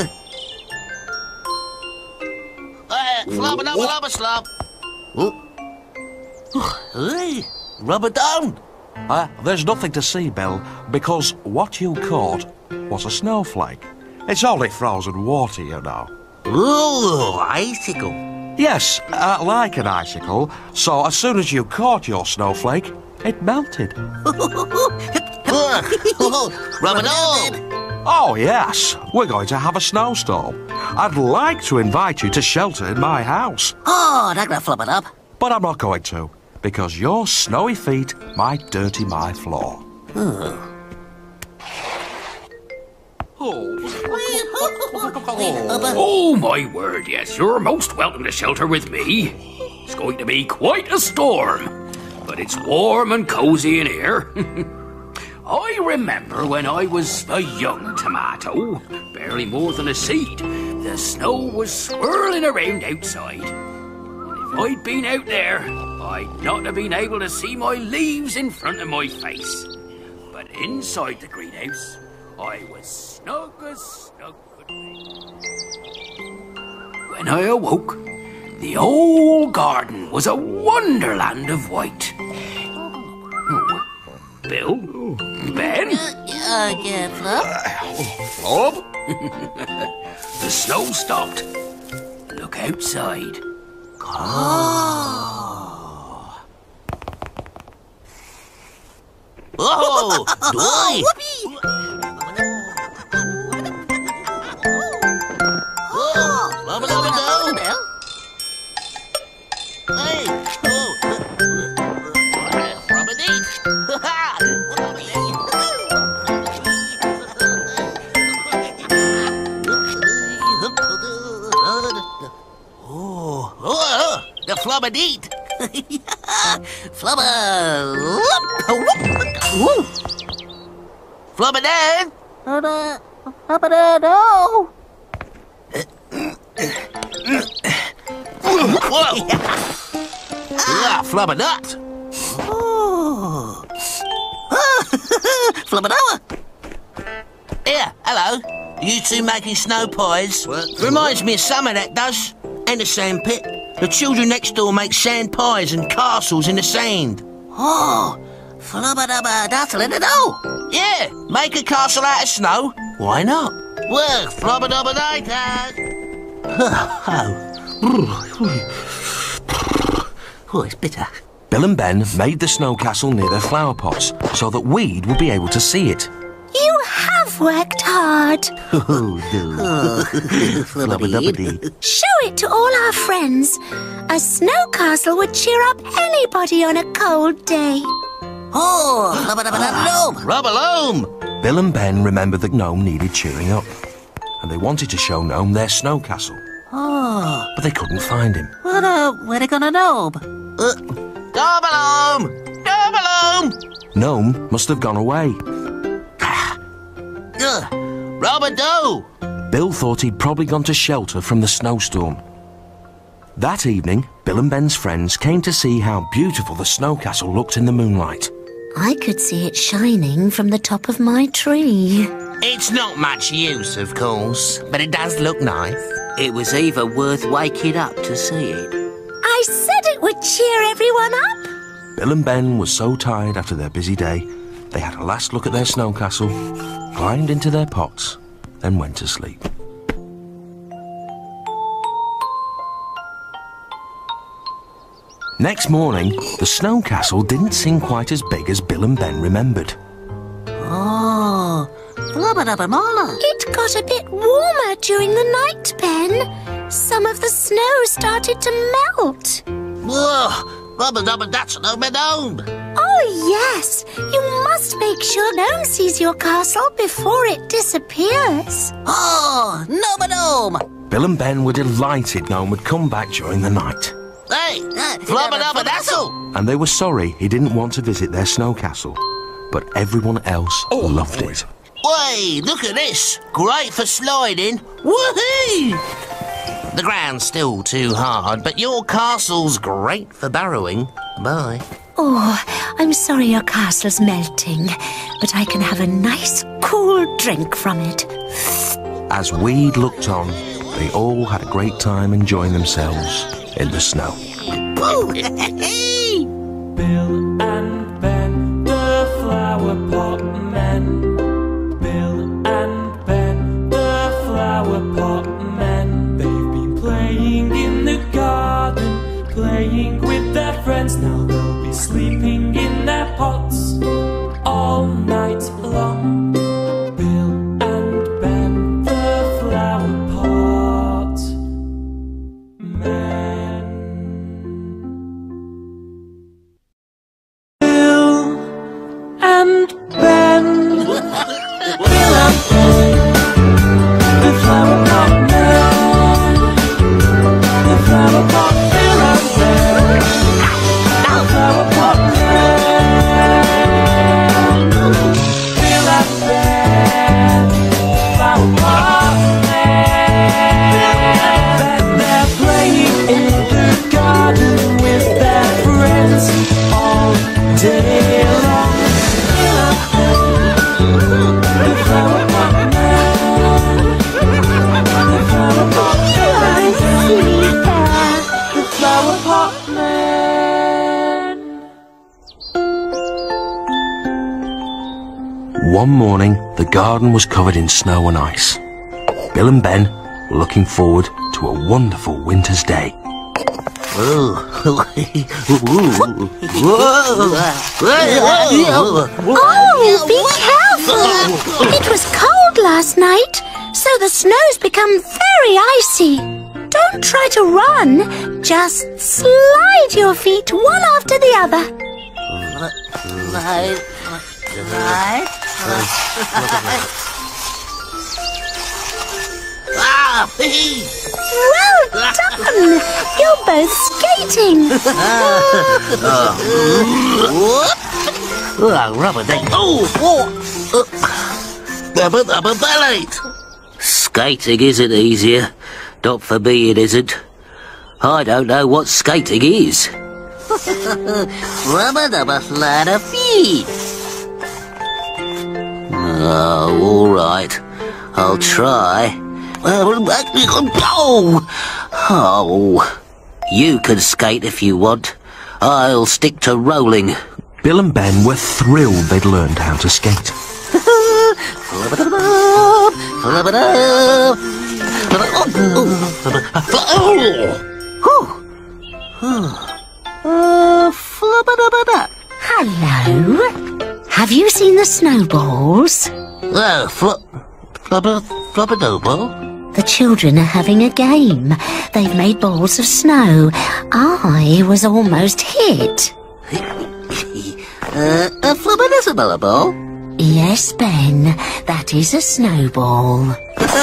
flubber, flubber, flubber, slub. Oh. Hey, rubber down.
Uh, there's nothing to see, Bill, because what you caught was a snowflake. It's only frozen water, you know.
Ooh, icicle.
Yes, uh, like an icicle. So as soon as you caught your snowflake, it melted.
Rubber down.
Oh, yes. We're going to have a snowstorm. I'd like to invite you to shelter in my house.
Oh, that gonna flub it up.
But I'm not going to, because your snowy feet might dirty my floor.
Oh.
Oh, my word, yes. You're most welcome to shelter with me. It's going to be quite a storm, but it's warm and cosy in here. I remember when I was a young tomato, barely more than a seed, the snow was swirling around outside. If I'd been out there, I'd not have been able to see my leaves in front of my face. But inside the greenhouse, I was snug as snug could be. When I awoke, the whole garden was a wonderland of white. Oh, Bill. Ben?
Uh, yeah, Flop?
Flop? The snow stopped. Look outside.
Oh! Oh! Doy! Whoopee! Oh! Lubba lubba do! Hey! Oh! Rubber deep! Oh! Oh! The flubber deep! Flubber! Flubber dad! Flubber dad, no! Whoa! Ah, flubber nut! Oh! Flubber dower! Here, hello. You two making snow pies? What? Reminds me of summer, that does. And the sand pit. The children next door make sand pies and castles in the sand. Oh, flubber dubber dattle in it all. Yeah, make a castle out of snow. Why not? Well, flubber dubber dattle. Oh, it's bitter.
Bill and Ben made the snow castle near their flower pots so that Weed would be able to see it.
You have worked hard.
Oh, no. Flubber-dubber-dee.
Show it to all our friends. A snow castle would cheer up anybody on a cold day.
Oh, flubber-dubber-dub-loom.
Rubber-loom!
Bill and Ben remembered that Gnome needed cheering up, and they wanted to show Gnome their snow castle.
Oh.
But they couldn't find him.
What, uh, where they gonna know?
Uh, Double-loom! Double-loom!
Gnome must have gone away.
Uh, Rubber-doo!
Bill thought he'd probably gone to shelter from the snowstorm. That evening, Bill and Ben's friends came to see how beautiful the snow castle looked in the moonlight.
I could see it shining from the top of my tree.
It's not much use, of course, but it does look nice.
It was even worth waking up to see it.
I said it would cheer everyone up.
Bill and Ben were so tired after their busy day, they had a last look at their snow castle, climbed into their pots, and went to sleep. Next morning, the snow castle didn't seem quite as big as Bill and Ben remembered.
Oh, flubber-dubber-mala.
It got a bit warmer during the night, Ben. Some of the snow started to melt.
Whoa! Rubber-dubber-dattle-dome!
Oh, yes. You must make sure Gnome sees your castle before it disappears.
Oh, Gnome-a-dome!
Bill and Ben were delighted Gnome had come back during the night.
Hey! Flubber-dubber-dattle!
And they were sorry he didn't want to visit their snow castle. But everyone else
Oh,
loved
boy.
it.
Way, look at this! Great for sliding! Woohoo! The ground's still too hard, but your castle's great for burrowing. Bye.
Oh, I'm sorry your castle's melting, but I can have a nice cool drink from it.
As Weed looked on, they all had a great time enjoying themselves in the snow.
Bill and Ben, the flower pot men. Bill and Ben, the flower pot men. They've been playing in the garden, playing with their friends. Now they'll be sleeping in their pots all night long. Bill and Ben, the flower pot men. Bill and Ben.
One morning, the garden was covered in snow and ice. Bill and Ben were looking forward to a wonderful winter's day.
Oh, be careful! It was cold last night, so the snow's become very icy. Don't try to run, just slide your feet one after the other.
Slide, slide, slide. Ah,
Well done! You're both skating.
Oh, rubber duck. Oh, oh. Rubber, rubber ballet. Skating isn't easier. Not for me, it isn't. I don't know what skating is. Rubber, rubber, slide of feet. Oh, all right. I'll try. Oh! Oh! You can skate if you want. I'll stick to rolling.
Bill and Ben were thrilled they'd learned how to skate.
Hello. Have you seen the snowballs?
Oh, flop, flopper, flopper double.
The children are having a game. They've made balls of snow. I was almost hit.
uh, a flopper ball?
Yes, Ben. That is a snowball.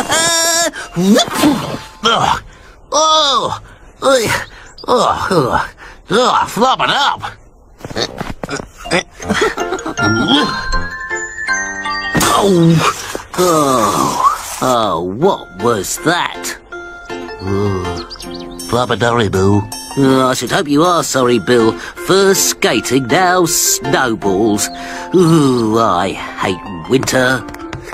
oh, oh, oh, oh, oh, flop it up. oh, oh, oh, what was that? Flopper boo. Oh, I should hope you are sorry, Bill. First skating, now snowballs. Ooh, I hate winter.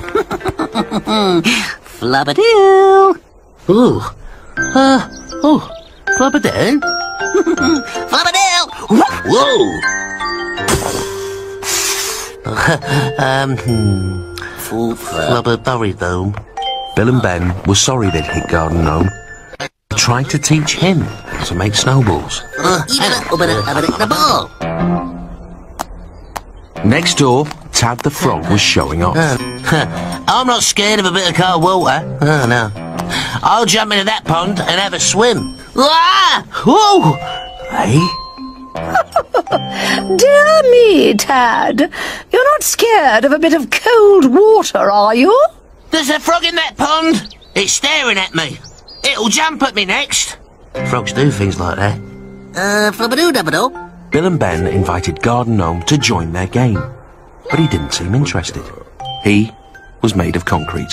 Flabberdill. Ooh. Uh, oh, Flabberdill. Flabberdill. Whoa. um, hmm. Full Flabberberry Dome.
Bill and Ben were sorry they'd hit Garden Gnome. They tried to teach him how to make snowballs. Next door, Tad the Frog was showing off.
I'm not scared of a bit of cold water. Oh, no. I'll jump into that pond and have a swim. Ah! Whoa!
Hey?
Dear me, Tad. You're not scared of a bit of cold water, are you?
There's a frog in that pond. It's staring at me. It'll jump at me next. Frogs do things like that.
Uh, flabberoo-dabberoo.
Bill and Ben invited Garden Gnome to join their game, but he didn't seem interested. He was made of concrete.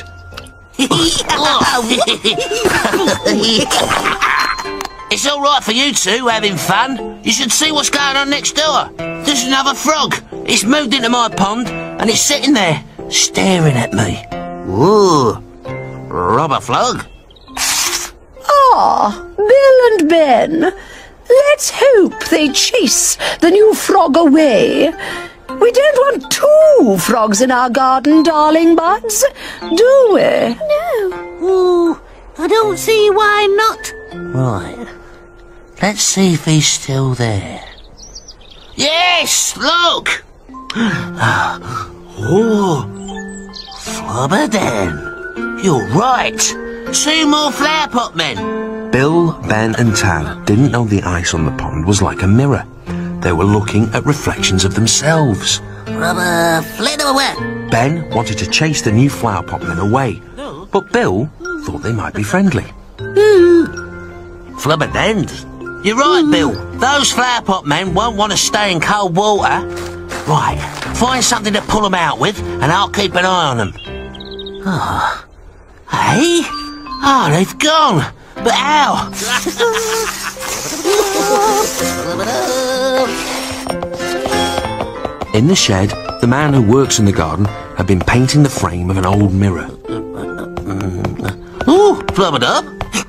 It's all right for you two having fun. You should see what's going on next door. There's another frog. It's moved into my pond and it's sitting there, staring at me. Ooh, rubber frog.
Ah, Bill and Ben. Let's hope they chase the new frog away. We don't want two frogs in our garden, darling buds, do we?
No. Ooh, I don't see why not.
Right. Let's see if he's still there. Yes, look! Oh, Flubberden. You're right. Two more Flowerpot men.
Bill, Ben and Tad didn't know the ice on the pond was like a mirror. They were looking at reflections of themselves.
Rubber flitter away.
Ben wanted to chase the new Flowerpot men away, but Bill thought they might be friendly.
Flubberden. You're right, Bill. Those Flowerpot men won't want to stay in cold water. Right, find something to pull them out with, and I'll keep an eye on them. Oh. Hey? Oh, they've gone. But how?
In the shed, the man who works in the garden had been painting the frame of an old mirror.
Ooh, flubbered up.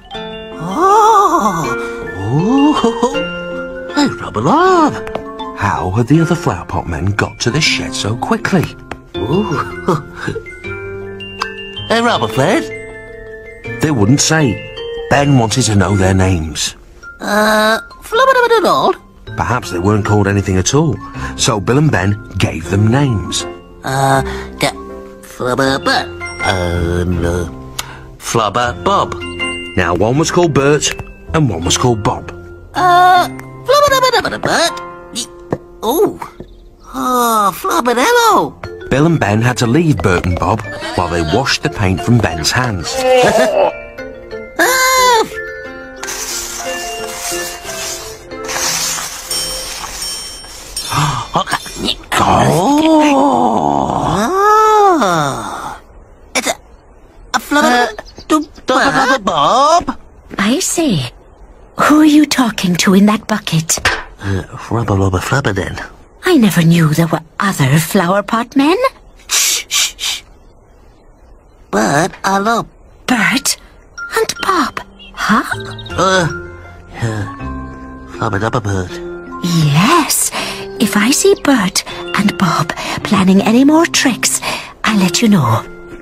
Oh. Ooh. Hey, rubber love.
How had the other Flowerpot men got to the shed so quickly?
Hey, Rubberfled?
They wouldn't say. Ben wanted to know their names.
Uh, flubber-dubber-dub-dub.
Perhaps they weren't called anything at all, so Bill and Ben gave them names.
Uh, get Flubber-but. Um, uh,
Flubber Bob. Now, one was called Bert and one was called Bob.
Uh, Flubber-dubber-dubber-dub. Oh. Oh, Flubber-dubber.
Bill and Ben had to leave Bert and Bob while they washed the paint from Ben's hands.
Oh! It's a, a flubber-dubber-dubber-bob?
I say, who are you talking to in that bucket?
Uh, Flubber-lubber-flubber then.
I never knew there were other flowerpot men.
Shh, shh, shh. But I love...
Bert and Bob, huh?
Uh, uh, Flubber-dubber-bird.
Yes. If I see Bert and Bob planning any more tricks, I'll let you know.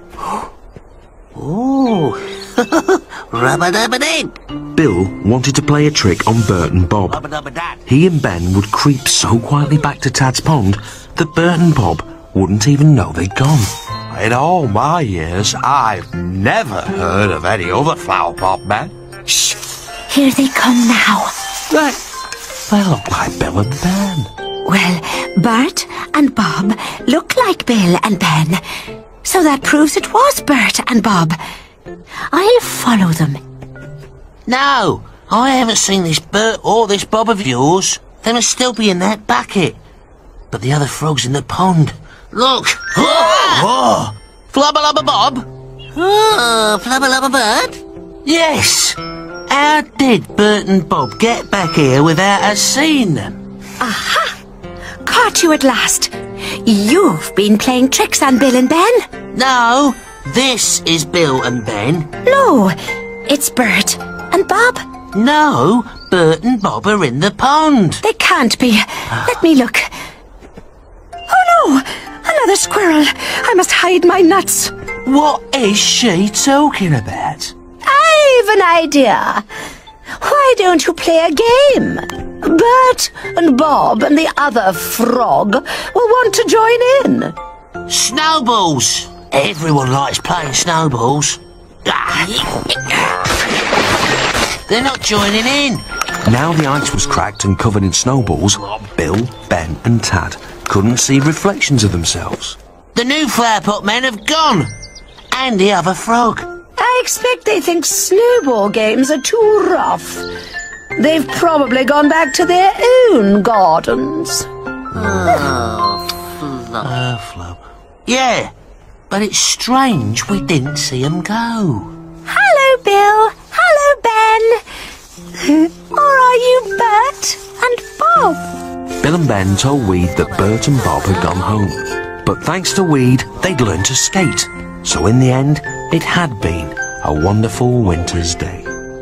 Ooh. Rubber-dubber-dee.
Bill wanted to play a trick on Bert and Bob. He and Ben would creep so quietly back to Tad's pond that Bert and Bob wouldn't even know they'd gone.
In all my years, I've never heard of any other flowerpot men.
Shh! Here they come now.
They, they look like Bill and Ben.
Well, Bert and Bob look like Bill and Ben, so that proves it was Bert and Bob. I'll follow them.
No, I haven't seen this Bert or this Bob of yours. They must still be in that bucket. But the other frog's in the pond. Look!
Oh,
Flubber-lubber-bob? Oh, Flubber-lubber-Bert? Yes! How did Bert and Bob get back here without us seeing them?
Aha! Caught you at last. You've been playing tricks on Bill and Ben.
No, this is Bill and Ben.
No, it's Bert and Bob.
No, Bert and Bob are in the pond.
They can't be. Let me look. Oh no! Another squirrel. I must hide my nuts.
What is she talking about?
I've an idea. Why don't you play a game? Bert and Bob and the other frog will want to join in.
Snowballs. Everyone likes playing snowballs. They're not joining in.
Now the ice was cracked and covered in snowballs, Bill, Ben and Tad couldn't see reflections of themselves.
The new Flowerpot men have gone. And the other frog.
I expect they think snowball games are too rough. They've probably gone back to their own gardens.
Oh, Flub. Uh, Flub. Yeah, but it's strange we didn't see them go.
Hello, Bill. Hello, Ben. Or are you Bert and Bob?
Bill and Ben told Weed that Bert and Bob had gone home. But thanks to Weed, they'd learned to skate. So in the end, it had been a wonderful winter's day.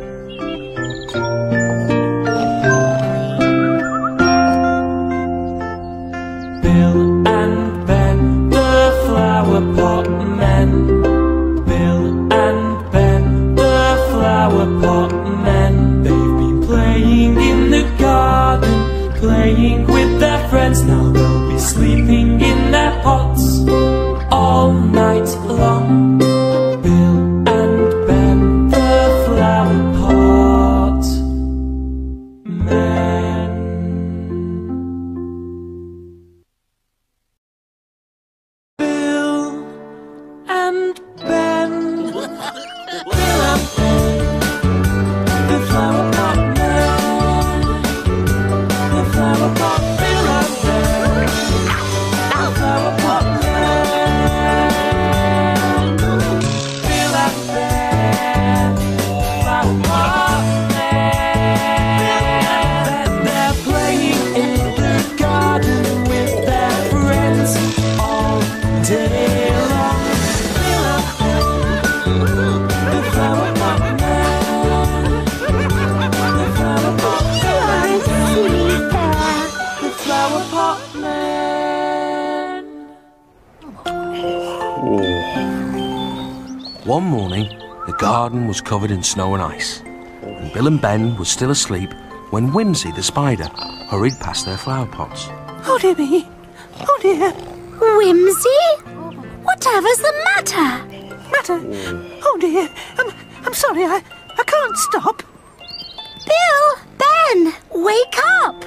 Bill and Ben, the Flowerpot men. Bill and Ben, the Flowerpot men. They've been playing in the garden, playing with their friends. Now they'll be sleeping in their pots all night long. Bill and Ben, the Flowerpot men. Bill and
One morning, the garden was covered in snow and ice, and Bill and Ben were still asleep when Whimsy the spider hurried past their flower pots.
Oh dear me. Oh dear.
Whimsy? Whatever's the matter?
Matter? Oh dear. I'm, I'm sorry, I, I can't stop.
Bill! Ben! Wake up!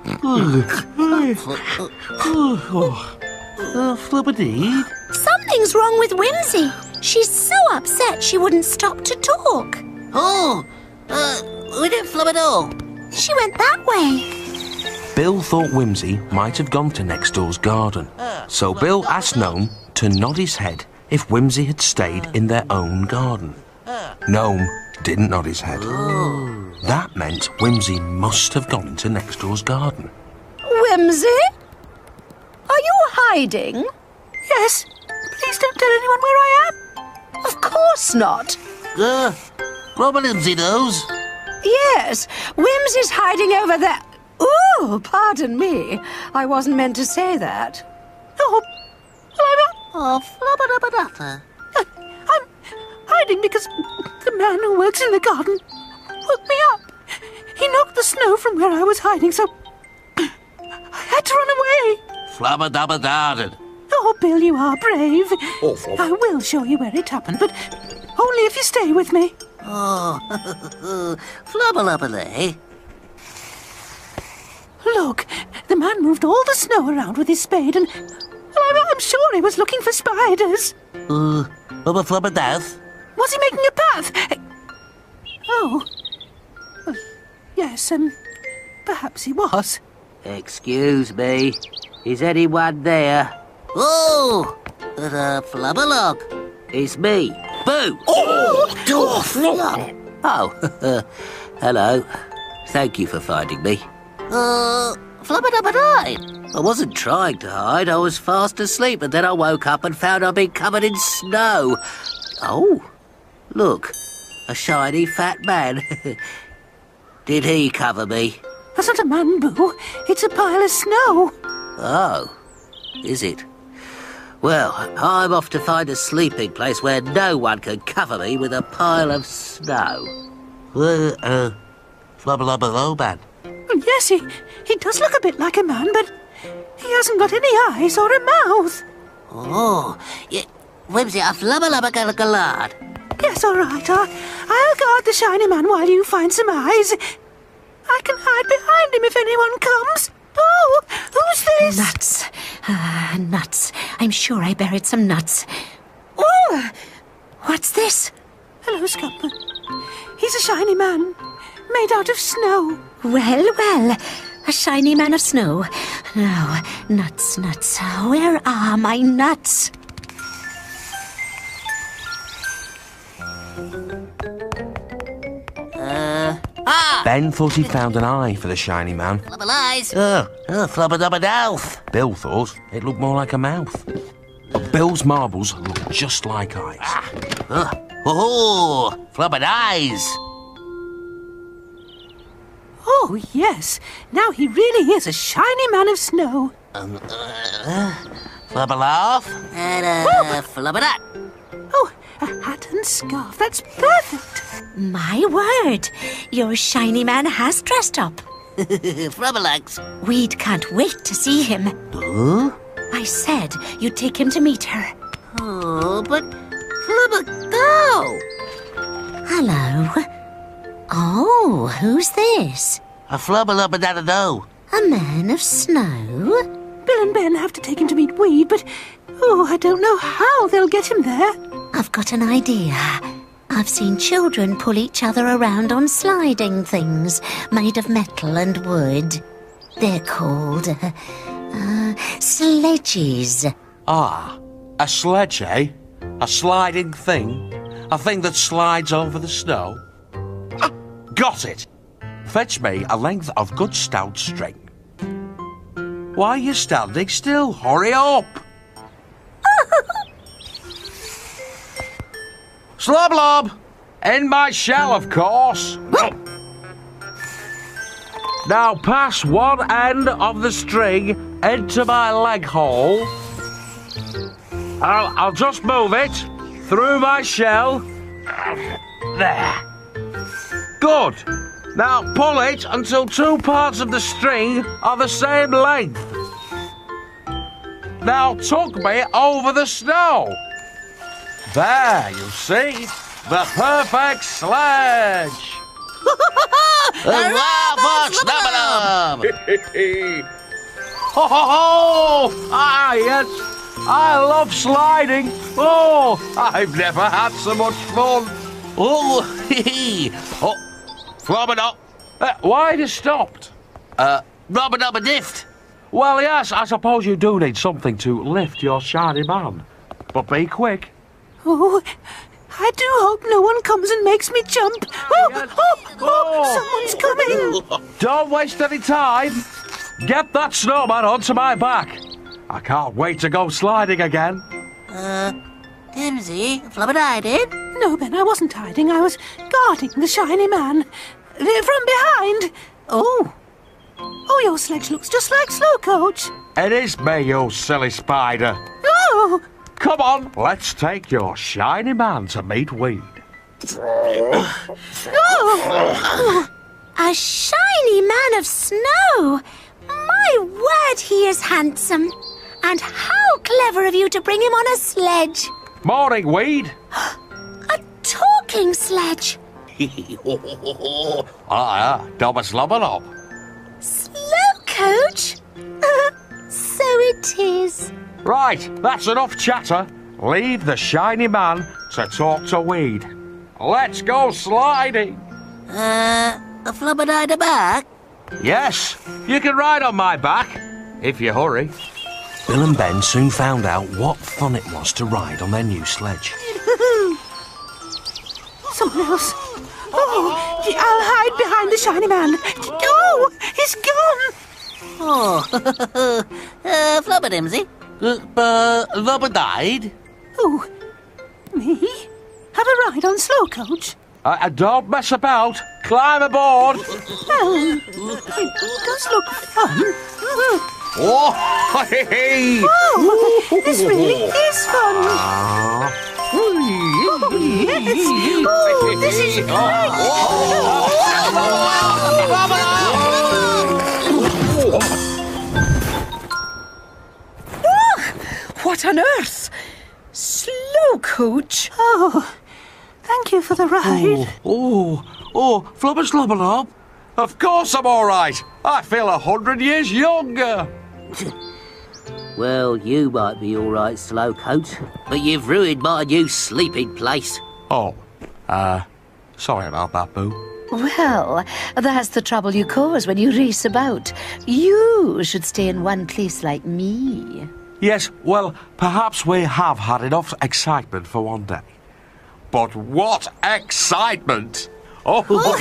Uh, Flubberdeed?
Something's wrong with Whimsy. She's so upset she wouldn't stop to talk.
Oh, uh, we didn't flub at all.
She went that way.
Bill thought Whimsy might have gone to next door's garden, so Bill asked Gnome to nod his head if Whimsy had stayed in their own garden. Gnome didn't nod his head. That meant Whimsy must have gone into next door's garden.
Whimsy? Are you hiding?
Yes. Please don't tell anyone where I am.
Of course not.
Uh, Robin Whimsy knows.
Yes, Whimsy's hiding over there. Ooh, pardon me. I wasn't meant to say that.
Oh, well, I'm not.
Oh, flubber-dubber-dutter.
I'm hiding because the man who works in the garden woke me up. He knocked the snow from where I was hiding, so I had to run away.
Flubber-dubber-darted.
Oh, Bill, you are brave.
Awful.
I will show you where it happened, but only if you stay with me.
Oh, flubber-lubber-lay.
Look, the man moved all the snow around with his spade, and well, I'm, I'm sure he was looking for spiders.
Uh, Flubber-flubber-douth.
Was he making a path? Oh, well, yes, um, perhaps he was.
Excuse me. Is anyone there?
Oh, the flubber-log.
It's me, Boo.
Oh, flub.
Oh, hello. Thank you for finding me.
Uh, flubber-dubber-die.
I wasn't trying to hide. I was fast asleep, and then I woke up and found I'd been covered in snow. Oh, look, a shiny fat man. Did he cover me?
That's not a man, Boo. It's a pile of snow.
Oh, is it? Well, I'm off to find a sleeping place where no one can cover me with a pile of snow.
Uh, uh, Flubber-lubber-low-man.
Well, yes, he, he does look a bit like a man, but he hasn't got any eyes or a mouth.
Oh, yeah. Whimsy, a flubber-lubber-gullah.
Yes, all right. I'll, I'll guard the shiny man while you find some eyes. I can hide behind him if anyone comes. Oh, who's this?
Nuts. Ah, nuts. I'm sure I buried some nuts. Oh, what's this?
Hello, Scumper. He's a shiny man, made out of snow.
Well, well, a shiny man of snow. Now, nuts, nuts. Where are my nuts?
Uh, ah!
Ben thought he'd found an eye for the shiny man.
Flubber-lies.
Uh, uh, Flubber-dubber-douth.
Bill thought it looked more like a mouth. But Bill's marbles looked just like eyes.
Uh, oh, Flubber-eyes.
Oh, yes. Now he really is a shiny man of snow.
Um, uh, Flubber-laugh.
And, uh, flubber-dut.
Oh, a hat and scarf. That's perfect.
My word, your shiny man has dressed up.
Flubber-legs.
Weed can't wait to see him.
Huh?
I said you'd take him to meet her.
Oh, but flubber-go.
Hello. Oh, who's this?
A Flubber-lubber-da-da-do.
A man of snow?
Bill and Ben have to take him to meet Weed, but oh, I don't know how they'll get him there.
I've got an idea. I've seen children pull each other around on sliding things made of metal and wood. They're called uh, uh, sledges.
Ah, a sledge, eh? A sliding thing? A thing that slides over the snow? Ah, got it! Fetch me a length of good stout string. Why are you standing still? Hurry up! Sloblob! In my shell, of course. Now pass one end of the string into my leg hole. I'll, I'll just move it through my shell. There. Good. Now pull it until two parts of the string are the same length. Now tug me over the snow. There, you see, the perfect sledge.
Hurrah for Snubba-Dub!
Ho ho ho! Ah, yes, I love sliding. Oh, I've never had so much fun.
Oh, hee Oh, Flubba-Dub.
Uh, why have you stopped?
Uh, Rubba-Dubba-Dift.
Well, yes, I suppose you do need something to lift your shiny man. But be quick.
Oh, I do hope no one comes and makes me jump. Oh, oh, oh, someone's coming.
Don't waste any time. Get that snowman onto my back. I can't wait to go sliding again.
Uh, Dimsy, Flubba did?
No, Ben, I wasn't hiding. I was guarding the shiny man. Uh, From behind. Oh. Oh, your sledge looks just like Slowcoach.
It is me, you silly spider.
Oh.
Come on, let's take your shiny man to meet Weed.
Oh.
A shiny man of snow! My word, he is handsome. And how clever of you to bring him on a sledge.
Morning, Weed.
A talking sledge.
Ah, Thomas Lubba-Dub.
Slowcoach? So it is.
Right, that's enough chatter. Leave the shiny man to talk to Weed. Let's go sliding.
Uh, a Flubba back?
Yes, you can ride on my back, if you hurry.
Bill and Ben soon found out what fun it was to ride on their new sledge.
Someone else. Oh, I'll hide behind the shiny man. Oh, he's gone.
Oh, uh, Flubba Dimsy.
Uh, but Rubba died.
Oh, me? Have a ride on Slowcoach?
Uh, uh, don't mess about. Climb aboard.
Well, it does look fun.
Oh, hey, hey.
Oh, this really is fun. Oh, yes. Oh, this is great.
What on earth? Slowcoach?
Oh, thank you for the ride.
Oh, oh, Flubber's Lubba-Dub. Of course I'm all right. I feel a hundred years younger.
Well, you might be all right, Slowcoach, but you've ruined my new sleeping place.
Oh, uh, sorry about that, Boo.
Well, that's the trouble you cause when you race about. You should stay in one place like me.
Yes, well, perhaps we have had enough excitement for one day. But what excitement! Oh.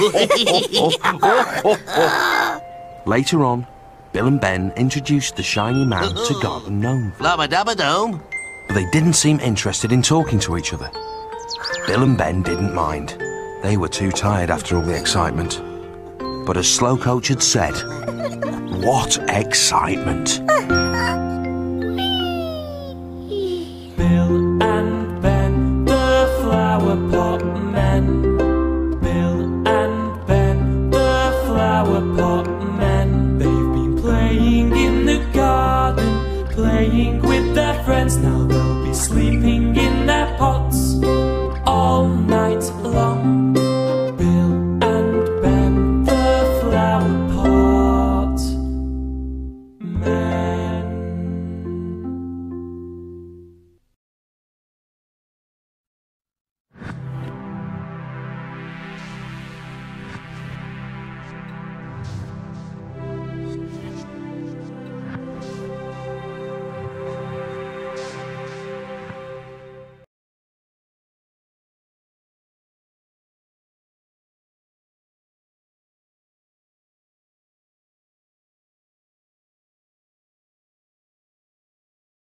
Later on, Bill and Ben introduced the shiny man to Garden Gnome.
Flubba-Dubba-Dome.
But they didn't seem interested in talking to each other. Bill and Ben didn't mind. They were too tired after all the excitement. But as Slowcoach had said, what excitement!
Bill and Ben, the Flowerpot men. Bill and Ben, the Flowerpot men. They've been playing in the garden, playing with their friends. Now they'll be sleeping in their pots.